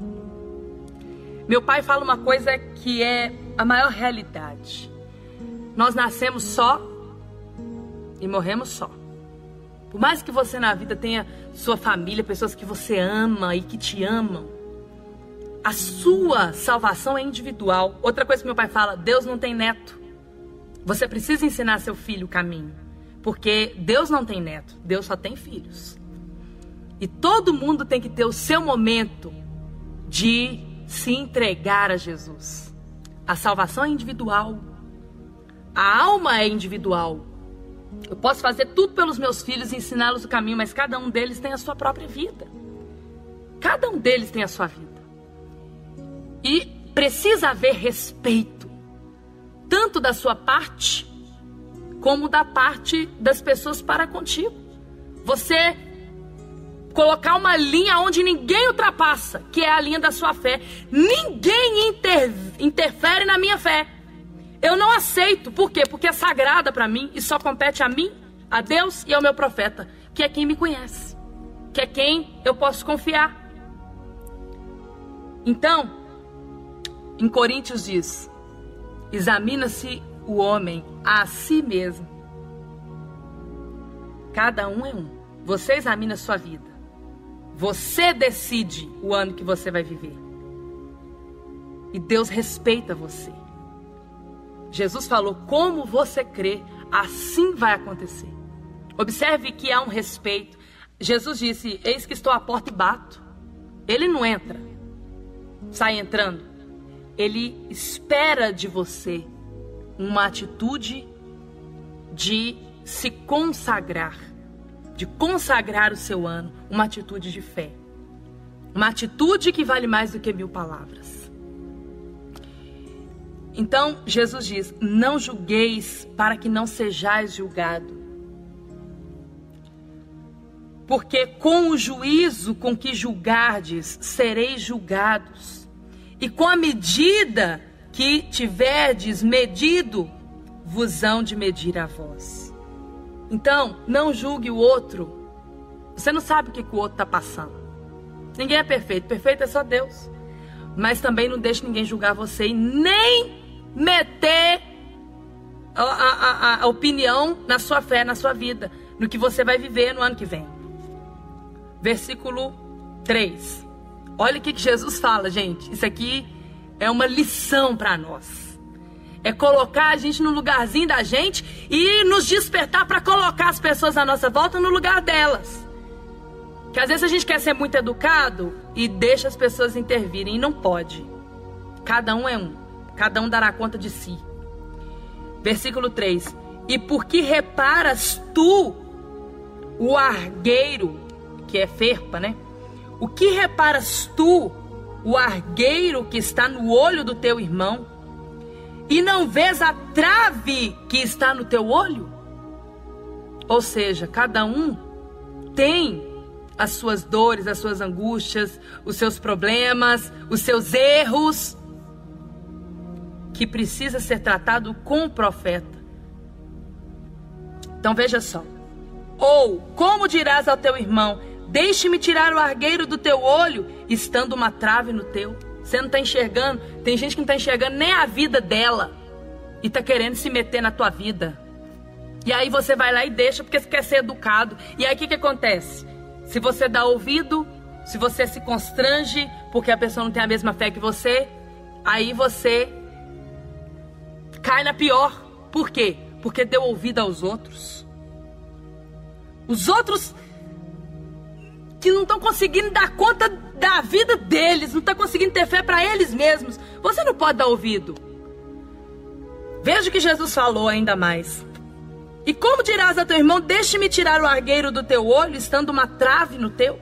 Meu pai fala uma coisa que é a maior realidade. Nós nascemos só e morremos só. Por mais que você na vida tenha sua família, pessoas que você ama e que te amam, a sua salvação é individual. Outra coisa que meu pai fala, Deus não tem neto. Você precisa ensinar seu filho o caminho. Porque Deus não tem neto, Deus só tem filhos. E todo mundo tem que ter o seu momento de se entregar a Jesus. A salvação é individual. A alma é individual. Eu posso fazer tudo pelos meus filhos e ensiná-los o caminho, mas cada um deles tem a sua própria vida. Cada um deles tem a sua vida. E precisa haver respeito, tanto da sua parte, como da parte das pessoas para contigo. Você colocar uma linha onde ninguém ultrapassa, que é a linha da sua fé. Ninguém inter, interfere na minha fé. Eu não aceito. Por quê? Porque é sagrada para mim e só compete a mim, a Deus e ao meu profeta, que é quem me conhece, que é quem eu posso confiar. Então, Em Coríntios diz: examina-se o homem a si mesmo. Cada um é um. Você examina a sua vida. Você decide o ano que você vai viver. E Deus respeita você. Jesus falou: como você crê, assim vai acontecer. Observe que há um respeito. Jesus disse: eis que estou à porta e bato. Ele não entra, sai entrando. Ele espera de você uma atitude de se consagrar, de consagrar o seu ano, uma atitude de fé. Uma atitude que vale mais do que mil palavras. Então, Jesus diz: não julgueis para que não sejais julgado. Porque com o juízo com que julgardes, sereis julgados. E com a medida que tiverdes medido, vos hão de medir a vós. Então, não julgue o outro. Você não sabe o que, que o outro está passando. Ninguém é perfeito. Perfeito é só Deus. Mas também não deixe ninguém julgar você e nem meter a, a, a, a opinião na sua fé, na sua vida, no que você vai viver no ano que vem. Versículo três. Olha o que, que Jesus fala, gente. Isso aqui é uma lição para nós. É colocar a gente no lugarzinho da gente e nos despertar para colocar as pessoas à nossa volta no lugar delas. Que às vezes a gente quer ser muito educado e deixa as pessoas intervirem. E não pode. Cada um é um. Cada um dará conta de si. Versículo três. E por que reparas tu o argueiro, que é ferpa, né? O que reparas tu o argueiro que está no olho do teu irmão e não vês a trave que está no teu olho? Ou seja, cada um tem as suas dores, as suas angústias, os seus problemas, os seus erros, que precisa ser tratado com o profeta. Então veja só. Ou como dirás ao teu irmão: deixe-me tirar o argueiro do teu olho, estando uma trave no teu? Você não está enxergando. Tem gente que não está enxergando nem a vida dela e está querendo se meter na tua vida. E aí você vai lá e deixa porque você quer ser educado. E aí o que, que acontece? Se você dá ouvido, se você se constrange porque a pessoa não tem a mesma fé que você, aí você cai na pior. Por quê? Porque deu ouvido aos outros. Os outros que não estão conseguindo dar conta da vida deles, não estão conseguindo ter fé para eles mesmos. Você não pode dar ouvido. Veja o que Jesus falou ainda mais. E como dirás a teu irmão: deixe-me tirar o argueiro do teu olho, estando uma trave no teu?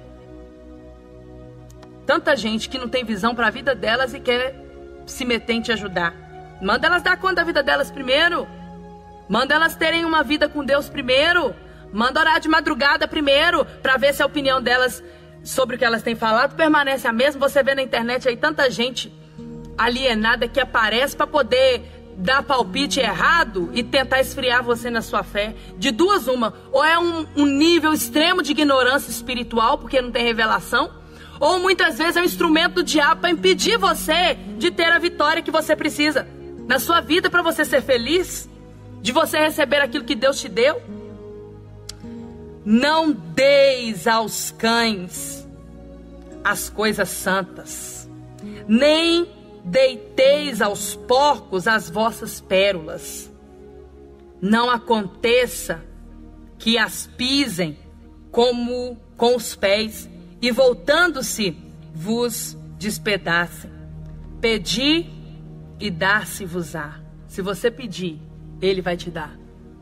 Tanta gente que não tem visão para a vida delas e quer se meter em te ajudar. Manda elas dar conta da vida delas primeiro. Manda elas terem uma vida com Deus primeiro. Manda orar de madrugada primeiro, para ver se a opinião delas sobre o que elas têm falado permanece a mesma. Você vê na internet aí tanta gente alienada que aparece para poder dar palpite errado e tentar esfriar você na sua fé. De duas uma, ou é um, um nível extremo de ignorância espiritual, porque não tem revelação, ou muitas vezes é um instrumento do diabo para impedir você de ter a vitória que você precisa na sua vida, para você ser feliz, de você receber aquilo que Deus te deu. Não deis aos cães as coisas santas, nem deiteis aos porcos as vossas pérolas. Não aconteça que as pisem como com os pés, e voltando-se vos despedacem. Pedi e dar-se-vos-á. Se você pedir, Ele vai te dar.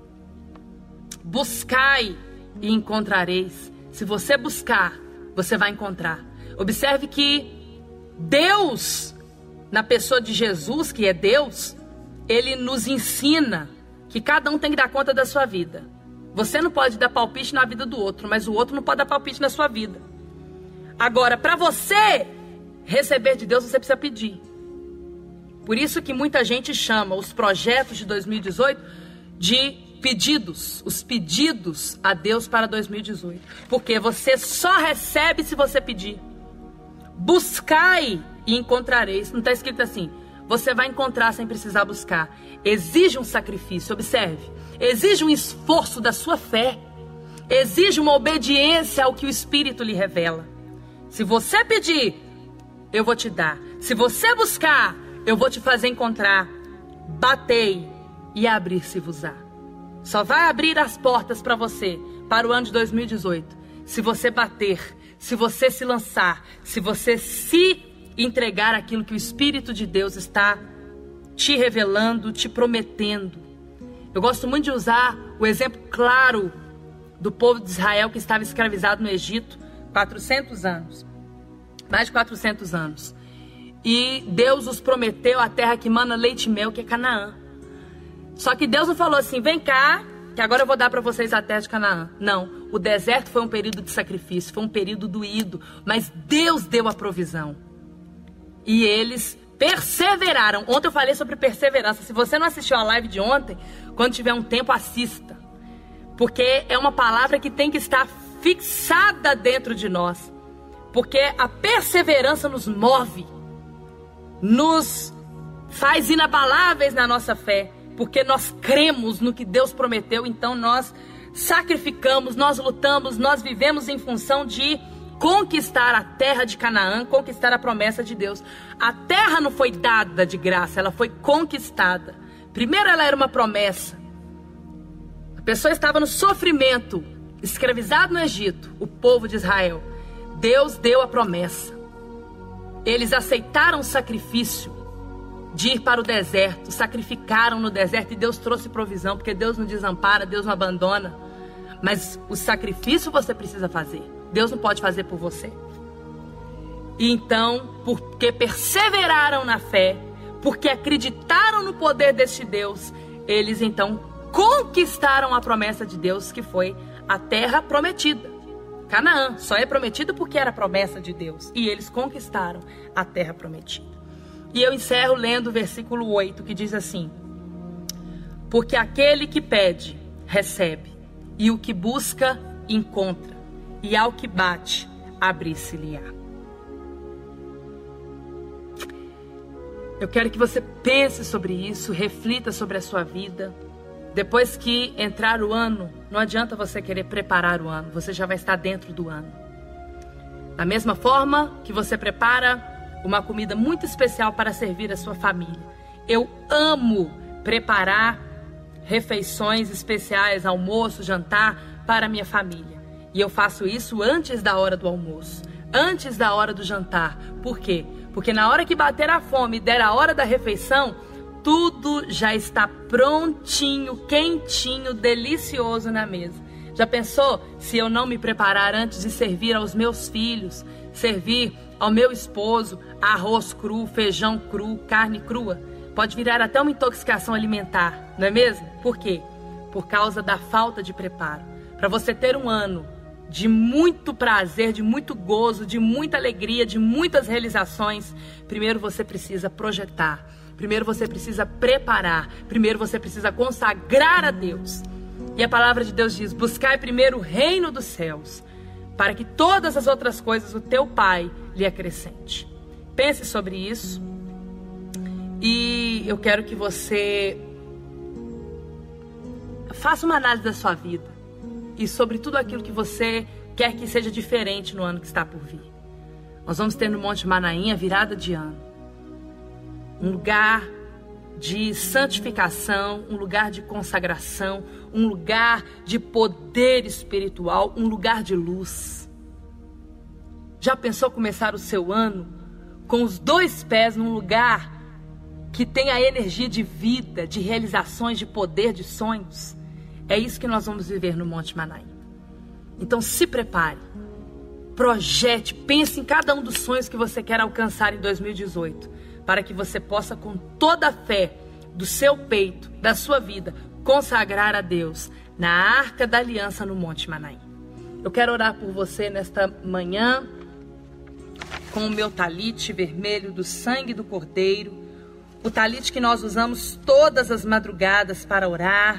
Buscai e encontrareis. Se você buscar, você vai encontrar. Observe que Deus, na pessoa de Jesus, que é Deus, Ele nos ensina que cada um tem que dar conta da sua vida. Você não pode dar palpite na vida do outro, mas o outro não pode dar palpite na sua vida. Agora, para você receber de Deus, você precisa pedir. Por isso que muita gente chama os projetos de dois mil e dezoito de pedidos, os pedidos a Deus para dois mil e dezoito. Porque você só recebe se você pedir. Buscai e encontrareis. Não está escrito assim: você vai encontrar sem precisar buscar. Exige um sacrifício, observe. Exige um esforço da sua fé. Exige uma obediência ao que o Espírito lhe revela. Se você pedir, eu vou te dar. Se você buscar, eu vou te fazer encontrar. Batei e abrir-se-vos-á. Só vai abrir as portas para você, para o ano de dois mil e dezoito, se você bater, se você se lançar, se você se entregar aquilo que o Espírito de Deus está te revelando, te prometendo. Eu gosto muito de usar o exemplo claro do povo de Israel que estava escravizado no Egito, quatrocentos anos, mais de quatrocentos anos. E Deus os prometeu a terra que mana leite e mel, que é Canaã. Só que Deus não falou assim, vem cá, que agora eu vou dar para vocês a terra de Canaã. Não, o deserto foi um período de sacrifício, foi um período doído, mas Deus deu a provisão. E eles perseveraram. Ontem eu falei sobre perseverança. Se você não assistiu a live de ontem, quando tiver um tempo, assista. Porque é uma palavra que tem que estar fixada dentro de nós. Porque a perseverança nos move, nos faz inabaláveis na nossa fé. Porque nós cremos no que Deus prometeu, então nós sacrificamos, nós lutamos, nós vivemos em função de conquistar a terra de Canaã, conquistar a promessa de Deus. A terra não foi dada de graça, ela foi conquistada. Primeiro ela era uma promessa. A pessoa estava no sofrimento, escravizado no Egito, o povo de Israel. Deus deu a promessa. Eles aceitaram o sacrifício de ir para o deserto, sacrificaram no deserto e Deus trouxe provisão, porque Deus não desampara, Deus não abandona. Mas o sacrifício você precisa fazer. Deus não pode fazer por você. E então, porque perseveraram na fé, porque acreditaram no poder deste Deus, eles então conquistaram a promessa de Deus, que foi a terra prometida. Canaã só é prometida porque era promessa de Deus. E eles conquistaram a terra prometida. E eu encerro lendo o versículo oito, que diz assim: porque aquele que pede, recebe, e o que busca, encontra, e ao que bate, abrir-se-lhe-á. Eu quero que você pense sobre isso, reflita sobre a sua vida. Depois que entrar o ano, não adianta você querer preparar o ano, você já vai estar dentro do ano. Da mesma forma que você prepara uma comida muito especial para servir a sua família. Eu amo preparar refeições especiais, almoço, jantar para a minha família. E eu faço isso antes da hora do almoço, antes da hora do jantar. Por quê? Porque na hora que bater a fome e der a hora da refeição, tudo já está prontinho, quentinho, delicioso na mesa. Já pensou se eu não me preparar antes de servir aos meus filhos, servir ao meu esposo arroz cru, feijão cru, carne crua? Pode virar até uma intoxicação alimentar, não é mesmo? Por quê? Por causa da falta de preparo. Para você ter um ano de muito prazer, de muito gozo, de muita alegria, de muitas realizações, primeiro você precisa projetar, primeiro você precisa preparar, primeiro você precisa consagrar a Deus. E a palavra de Deus diz: buscai primeiro o reino dos céus, para que todas as outras coisas o teu Pai lhe acrescente. Pense sobre isso. E eu quero que você faça uma análise da sua vida e sobre tudo aquilo que você quer que seja diferente no ano que está por vir. Nós vamos ter no Monte Manaim a virada de ano. Um lugar de santificação, um lugar de consagração, um lugar de poder espiritual, um lugar de luz. Já pensou começar o seu ano com os dois pés num lugar que tem a energia de vida, de realizações, de poder, de sonhos? É isso que nós vamos viver no Monte Manaim. Então se prepare, projete, pense em cada um dos sonhos que você quer alcançar em dois mil e dezoito, para que você possa, com toda a fé do seu peito, da sua vida, consagrar a Deus na Arca da Aliança no Monte Manaim. Eu quero orar por você nesta manhã com o meu talite vermelho do sangue do Cordeiro, o talite que nós usamos todas as madrugadas para orar.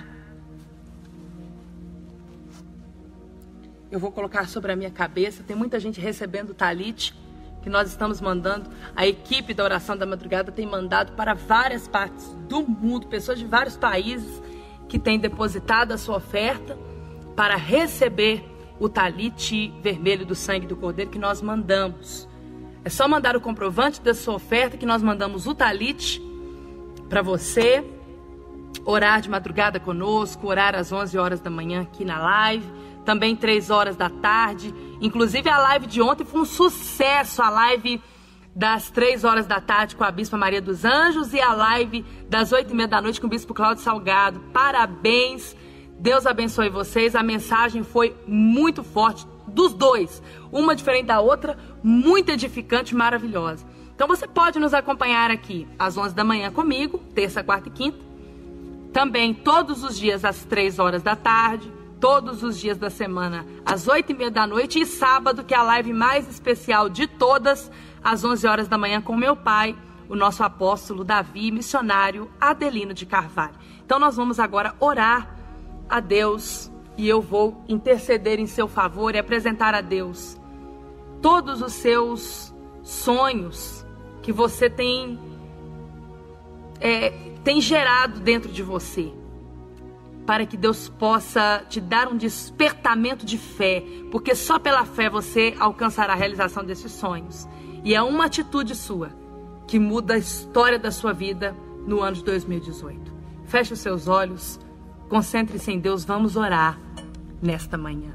Eu vou colocar sobre a minha cabeça. Tem muita gente recebendo o talite, que que nós estamos mandando. A equipe da Oração da Madrugada tem mandado para várias partes do mundo, pessoas de vários países que têm depositado a sua oferta para receber o talite vermelho do sangue do Cordeiro que nós mandamos. É só mandar o comprovante da sua oferta que nós mandamos o talite para você orar de madrugada conosco, orar às onze horas da manhã aqui na live, também três horas da tarde. Inclusive a live de ontem foi um sucesso, a live das três horas da tarde com a Bispa Maria dos Anjos e a live das oito e meia da noite com o Bispo Cláudio Salgado. Parabéns, Deus abençoe vocês, a mensagem foi muito forte, dos dois, uma diferente da outra, muito edificante, maravilhosa. Então você pode nos acompanhar aqui às onze da manhã comigo, terça, quarta e quinta, também todos os dias às três horas da tarde, todos os dias da semana às oito e meia da noite e sábado, que é a live mais especial de todas, às onze horas da manhã com meu pai, o nosso apóstolo Davi, missionário Adelino de Carvalho. Então nós vamos agora orar a Deus e eu vou interceder em seu favor e apresentar a Deus todos os seus sonhos que você tem, é, tem gerado dentro de você, para que Deus possa te dar um despertamento de fé, porque só pela fé você alcançará a realização desses sonhos. E é uma atitude sua que muda a história da sua vida no ano de dois mil e dezoito. Feche os seus olhos, concentre-se em Deus, vamos orar nesta manhã.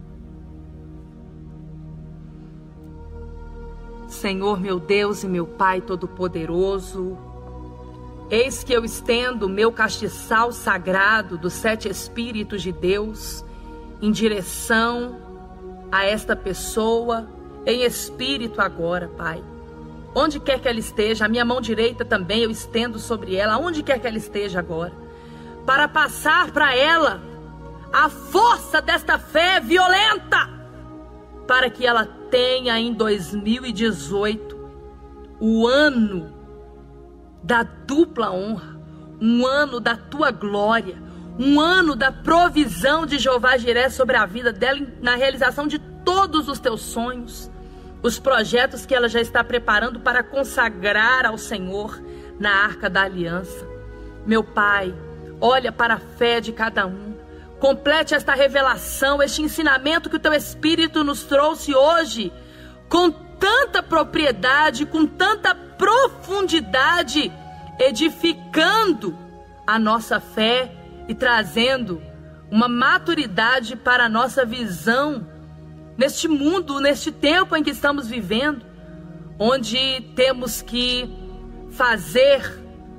Senhor, meu Deus e meu Pai Todo-Poderoso, eis que eu estendo o meu castiçal sagrado dos sete Espíritos de Deus em direção a esta pessoa, em espírito agora, Pai. Onde quer que ela esteja, a minha mão direita também eu estendo sobre ela, onde quer que ela esteja agora, para passar para ela a força desta fé violenta, para que ela tenha em dois mil e dezoito o ano da dupla honra, um ano da tua glória, um ano da provisão de Jeová Jiré sobre a vida dela, na realização de todos os teus sonhos, os projetos que ela já está preparando para consagrar ao Senhor na Arca da Aliança. Meu Pai, olha para a fé de cada um, complete esta revelação, este ensinamento que o teu Espírito nos trouxe hoje, com tanta propriedade, com tanta profundidade, edificando a nossa fé e trazendo uma maturidade para a nossa visão neste mundo, neste tempo em que estamos vivendo, onde temos que fazer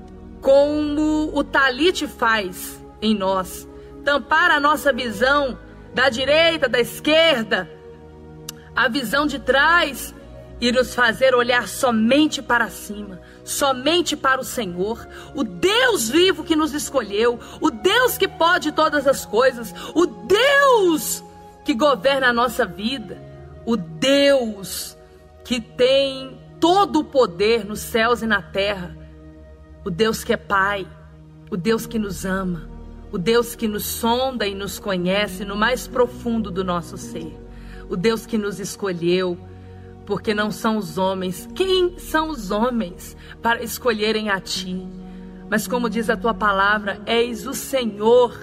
como o talite faz em nós, tampar a nossa visão da direita, da esquerda, a visão de trás, e nos fazer olhar somente para cima, somente para o Senhor, o Deus vivo que nos escolheu, o Deus que pode todas as coisas, o Deus que governa a nossa vida, o Deus que tem todo o poder nos céus e na terra, o Deus que é Pai, o Deus que nos ama, o Deus que nos sonda e nos conhece no mais profundo do nosso ser, o Deus que nos escolheu, porque não são os homens. Quem são os homens para escolherem a ti? Mas como diz a tua palavra, eis o Senhor,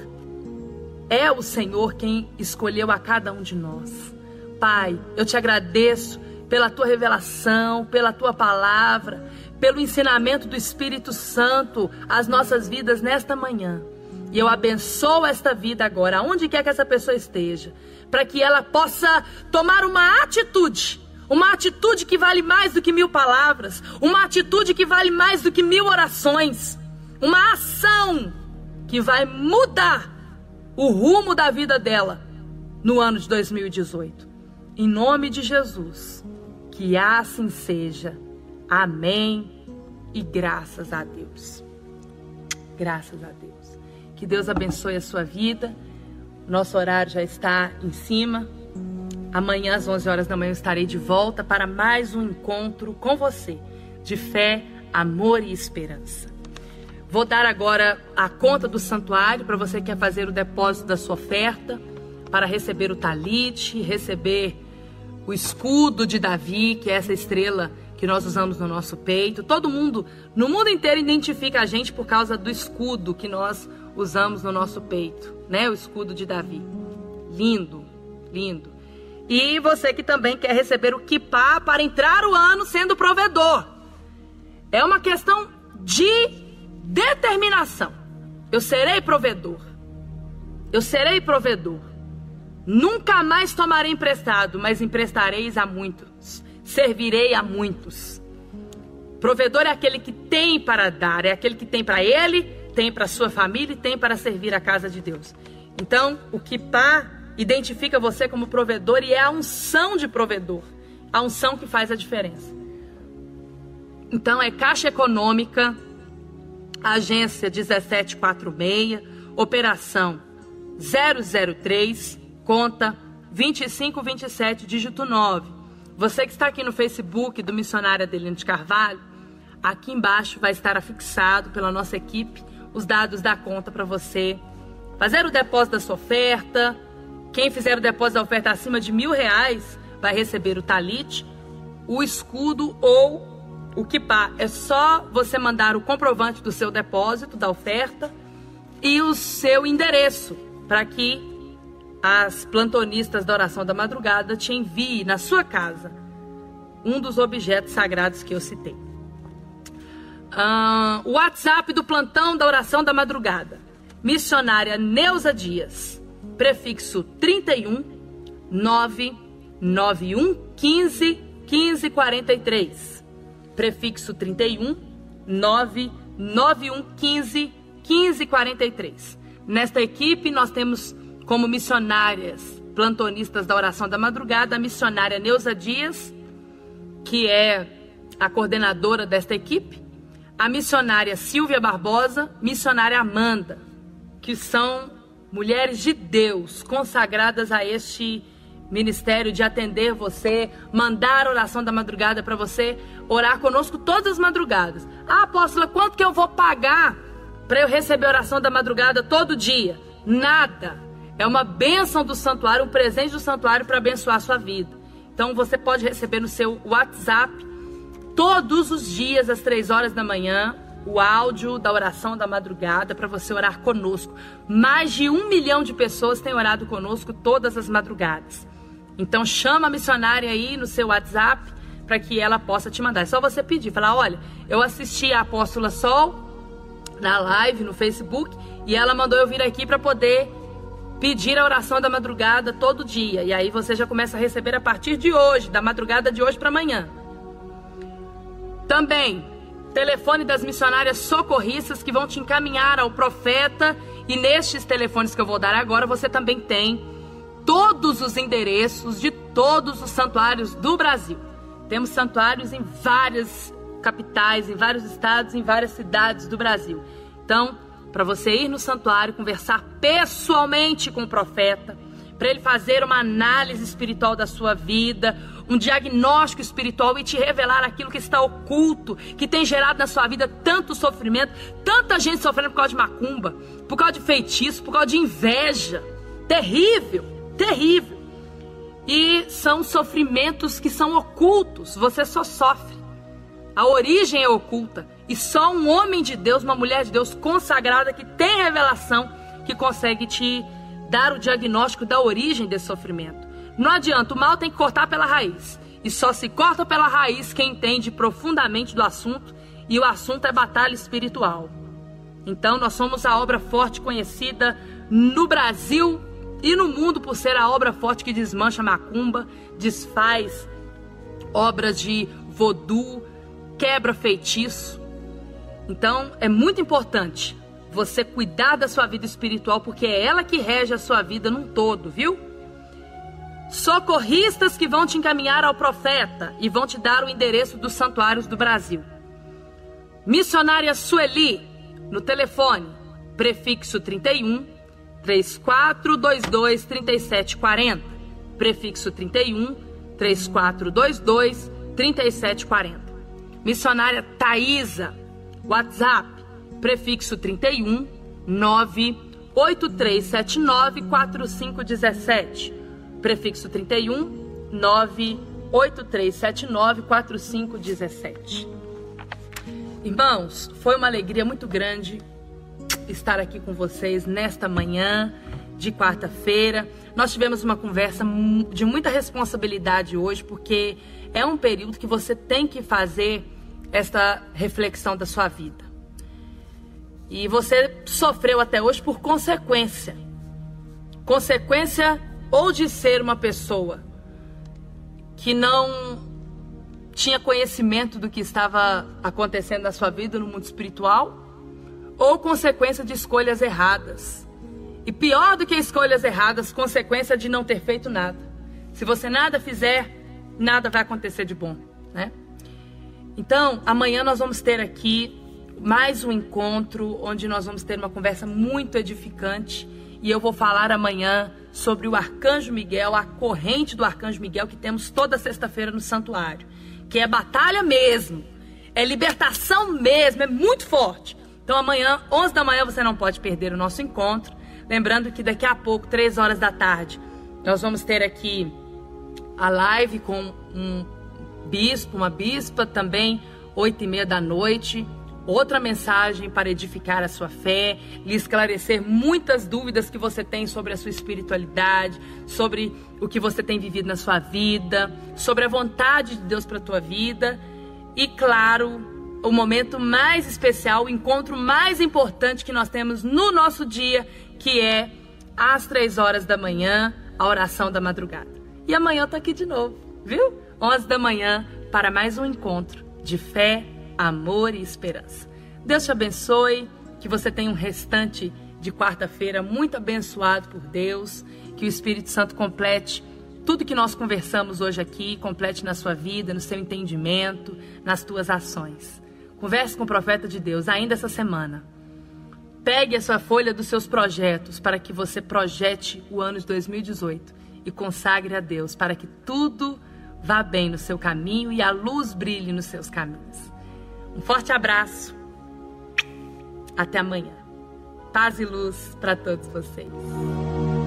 é o Senhor quem escolheu a cada um de nós. Pai, eu te agradeço pela tua revelação, pela tua palavra, pelo ensinamento do Espírito Santo às nossas vidas nesta manhã. E eu abençoo esta vida agora, aonde quer que essa pessoa esteja, para que ela possa tomar uma atitude, uma atitude que vale mais do que mil palavras, uma atitude que vale mais do que mil orações, uma ação que vai mudar o rumo da vida dela no ano de dois mil e dezoito. Em nome de Jesus, que assim seja. Amém e graças a Deus. Graças a Deus. Que Deus abençoe a sua vida. Nosso horário já está em cima. Amanhã às onze horas da manhã eu estarei de volta para mais um encontro com você, de fé, amor e esperança. Vou dar agora a conta do santuário para você que quer fazer o depósito da sua oferta, para receber o talite, receber o escudo de Davi, que é essa estrela que nós usamos no nosso peito. Todo mundo, no mundo inteiro, identifica a gente por causa do escudo que nós usamos no nosso peito, né? O escudo de Davi. Lindo, lindo. E você que também quer receber o Kippá para entrar o ano sendo provedor. É uma questão de determinação. Eu serei provedor. Eu serei provedor. Nunca mais tomarei emprestado, mas emprestareis a muitos. Servirei a muitos. Provedor é aquele que tem para dar, é aquele que tem para ele, tem para sua família e tem para servir a casa de Deus. Então, o Kippá identifica você como provedor e é a unção de provedor. A unção que faz a diferença. Então, é Caixa Econômica, agência dezessete quarenta e seis, operação zero zero três, conta vinte e cinco vinte e sete, dígito nove. Você que está aqui no Facebook do Missionário Adelino de Carvalho, aqui embaixo vai estar afixado pela nossa equipe os dados da conta para você fazer o depósito da sua oferta. Quem fizer o depósito da oferta acima de mil reais vai receber o talit, o escudo ou o Kippá. É só você mandar o comprovante do seu depósito, da oferta, e o seu endereço, para que as plantonistas da oração da madrugada te enviem na sua casa um dos objetos sagrados que eu citei. Uh, o WhatsApp do plantão da oração da madrugada. Missionária Neuza Dias. Prefixo trinta e um, nove nove um, quinze, quinze, quarenta e três. Prefixo trinta e um, nove nove um, quinze, quinze, quarenta e três. Nesta equipe nós temos como missionárias, plantonistas da oração da madrugada, a missionária Neuza Dias, que é a coordenadora desta equipe, a missionária Silvia Barbosa, missionária Amanda, que são mulheres de Deus, consagradas a este ministério de atender você, mandar a oração da madrugada para você, orar conosco todas as madrugadas. Ah, apóstola, quanto que eu vou pagar para eu receber a oração da madrugada todo dia? Nada. É uma bênção do santuário, um presente do santuário para abençoar a sua vida. Então você pode receber no seu WhatsApp, todos os dias, às três horas da manhã, o áudio da oração da madrugada para você orar conosco. Mais de um milhão de pessoas têm orado conosco todas as madrugadas. Então chama a missionária aí no seu WhatsApp para que ela possa te mandar. É só você pedir, falar, olha, eu assisti a Apóstola Sol na live, no Facebook, e ela mandou eu vir aqui para poder pedir a oração da madrugada todo dia. E aí você já começa a receber a partir de hoje, da madrugada de hoje para amanhã. Também, telefone das missionárias socorristas que vão te encaminhar ao profeta. E nestes telefones que eu vou dar agora, você também tem todos os endereços de todos os santuários do Brasil. Temos santuários em várias capitais, em vários estados, em várias cidades do Brasil. Então, para você ir no santuário, conversar pessoalmente com o profeta, para ele fazer uma análise espiritual da sua vida, um diagnóstico espiritual e te revelar aquilo que está oculto, que tem gerado na sua vida tanto sofrimento, tanta gente sofrendo por causa de macumba, por causa de feitiço, por causa de inveja. Terrível, terrível. E são sofrimentos que são ocultos, você só sofre. A origem é oculta. E só um homem de Deus, uma mulher de Deus consagrada, que tem revelação, que consegue te dar o diagnóstico da origem desse sofrimento. Não adianta, o mal tem que cortar pela raiz. E só se corta pela raiz quem entende profundamente do assunto. E o assunto é batalha espiritual. Então nós somos a obra forte conhecida no Brasil e no mundo por ser a obra forte que desmancha macumba, desfaz obras de vodú, quebra feitiço. Então, é muito importante você cuidar da sua vida espiritual, porque é ela que rege a sua vida num todo, viu? Socorristas que vão te encaminhar ao profeta e vão te dar o endereço dos santuários do Brasil. Missionária Sueli, no telefone, prefixo trinta e um, três quatro dois dois, três sete quatro zero. Prefixo trinta e um, três quatro dois dois, três sete quatro zero. Missionária Thaisa, WhatsApp, prefixo trinta e um, nove oito três sete nove, quatro cinco um sete. Prefixo trinta e um, nove oito três sete nove quatro cinco um sete. Irmãos, foi uma alegria muito grande estar aqui com vocês nesta manhã de quarta-feira. Nós tivemos uma conversa de muita responsabilidade hoje, porque é um período que você tem que fazer esta reflexão da sua vida. E você sofreu até hoje por consequência. Consequência ou de ser uma pessoa que não tinha conhecimento do que estava acontecendo na sua vida no mundo espiritual, ou consequência de escolhas erradas. E pior do que escolhas erradas, consequência de não ter feito nada. Se você nada fizer, nada vai acontecer de bom, né? Então, amanhã nós vamos ter aqui mais um encontro, onde nós vamos ter uma conversa muito edificante. E eu vou falar amanhã sobre o Arcanjo Miguel, a corrente do Arcanjo Miguel que temos toda sexta-feira no santuário. Que é batalha mesmo, é libertação mesmo, é muito forte. Então amanhã, onze da manhã, você não pode perder o nosso encontro. Lembrando que daqui a pouco, três horas da tarde, nós vamos ter aqui a live com um bispo, uma bispa também, oito e meia da noite. Outra mensagem para edificar a sua fé, lhe esclarecer muitas dúvidas que você tem sobre a sua espiritualidade, sobre o que você tem vivido na sua vida, sobre a vontade de Deus para a tua vida. E claro, o momento mais especial, o encontro mais importante que nós temos no nosso dia, que é às três horas da manhã, a oração da madrugada. E amanhã eu tô aqui de novo, viu? onze da manhã, para mais um encontro de fé, amor e esperança. Deus te abençoe, que você tenha um restante de quarta-feira muito abençoado por Deus, que o Espírito Santo complete tudo que nós conversamos hoje aqui, complete na sua vida, no seu entendimento, nas tuas ações. Converse com o profeta de Deus ainda essa semana. Pegue a sua folha dos seus projetos para que você projete o ano de dois mil e dezoito e consagre a Deus para que tudo vá bem no seu caminho e a luz brilhe nos seus caminhos. Um forte abraço. Até amanhã. Paz e luz para todos vocês.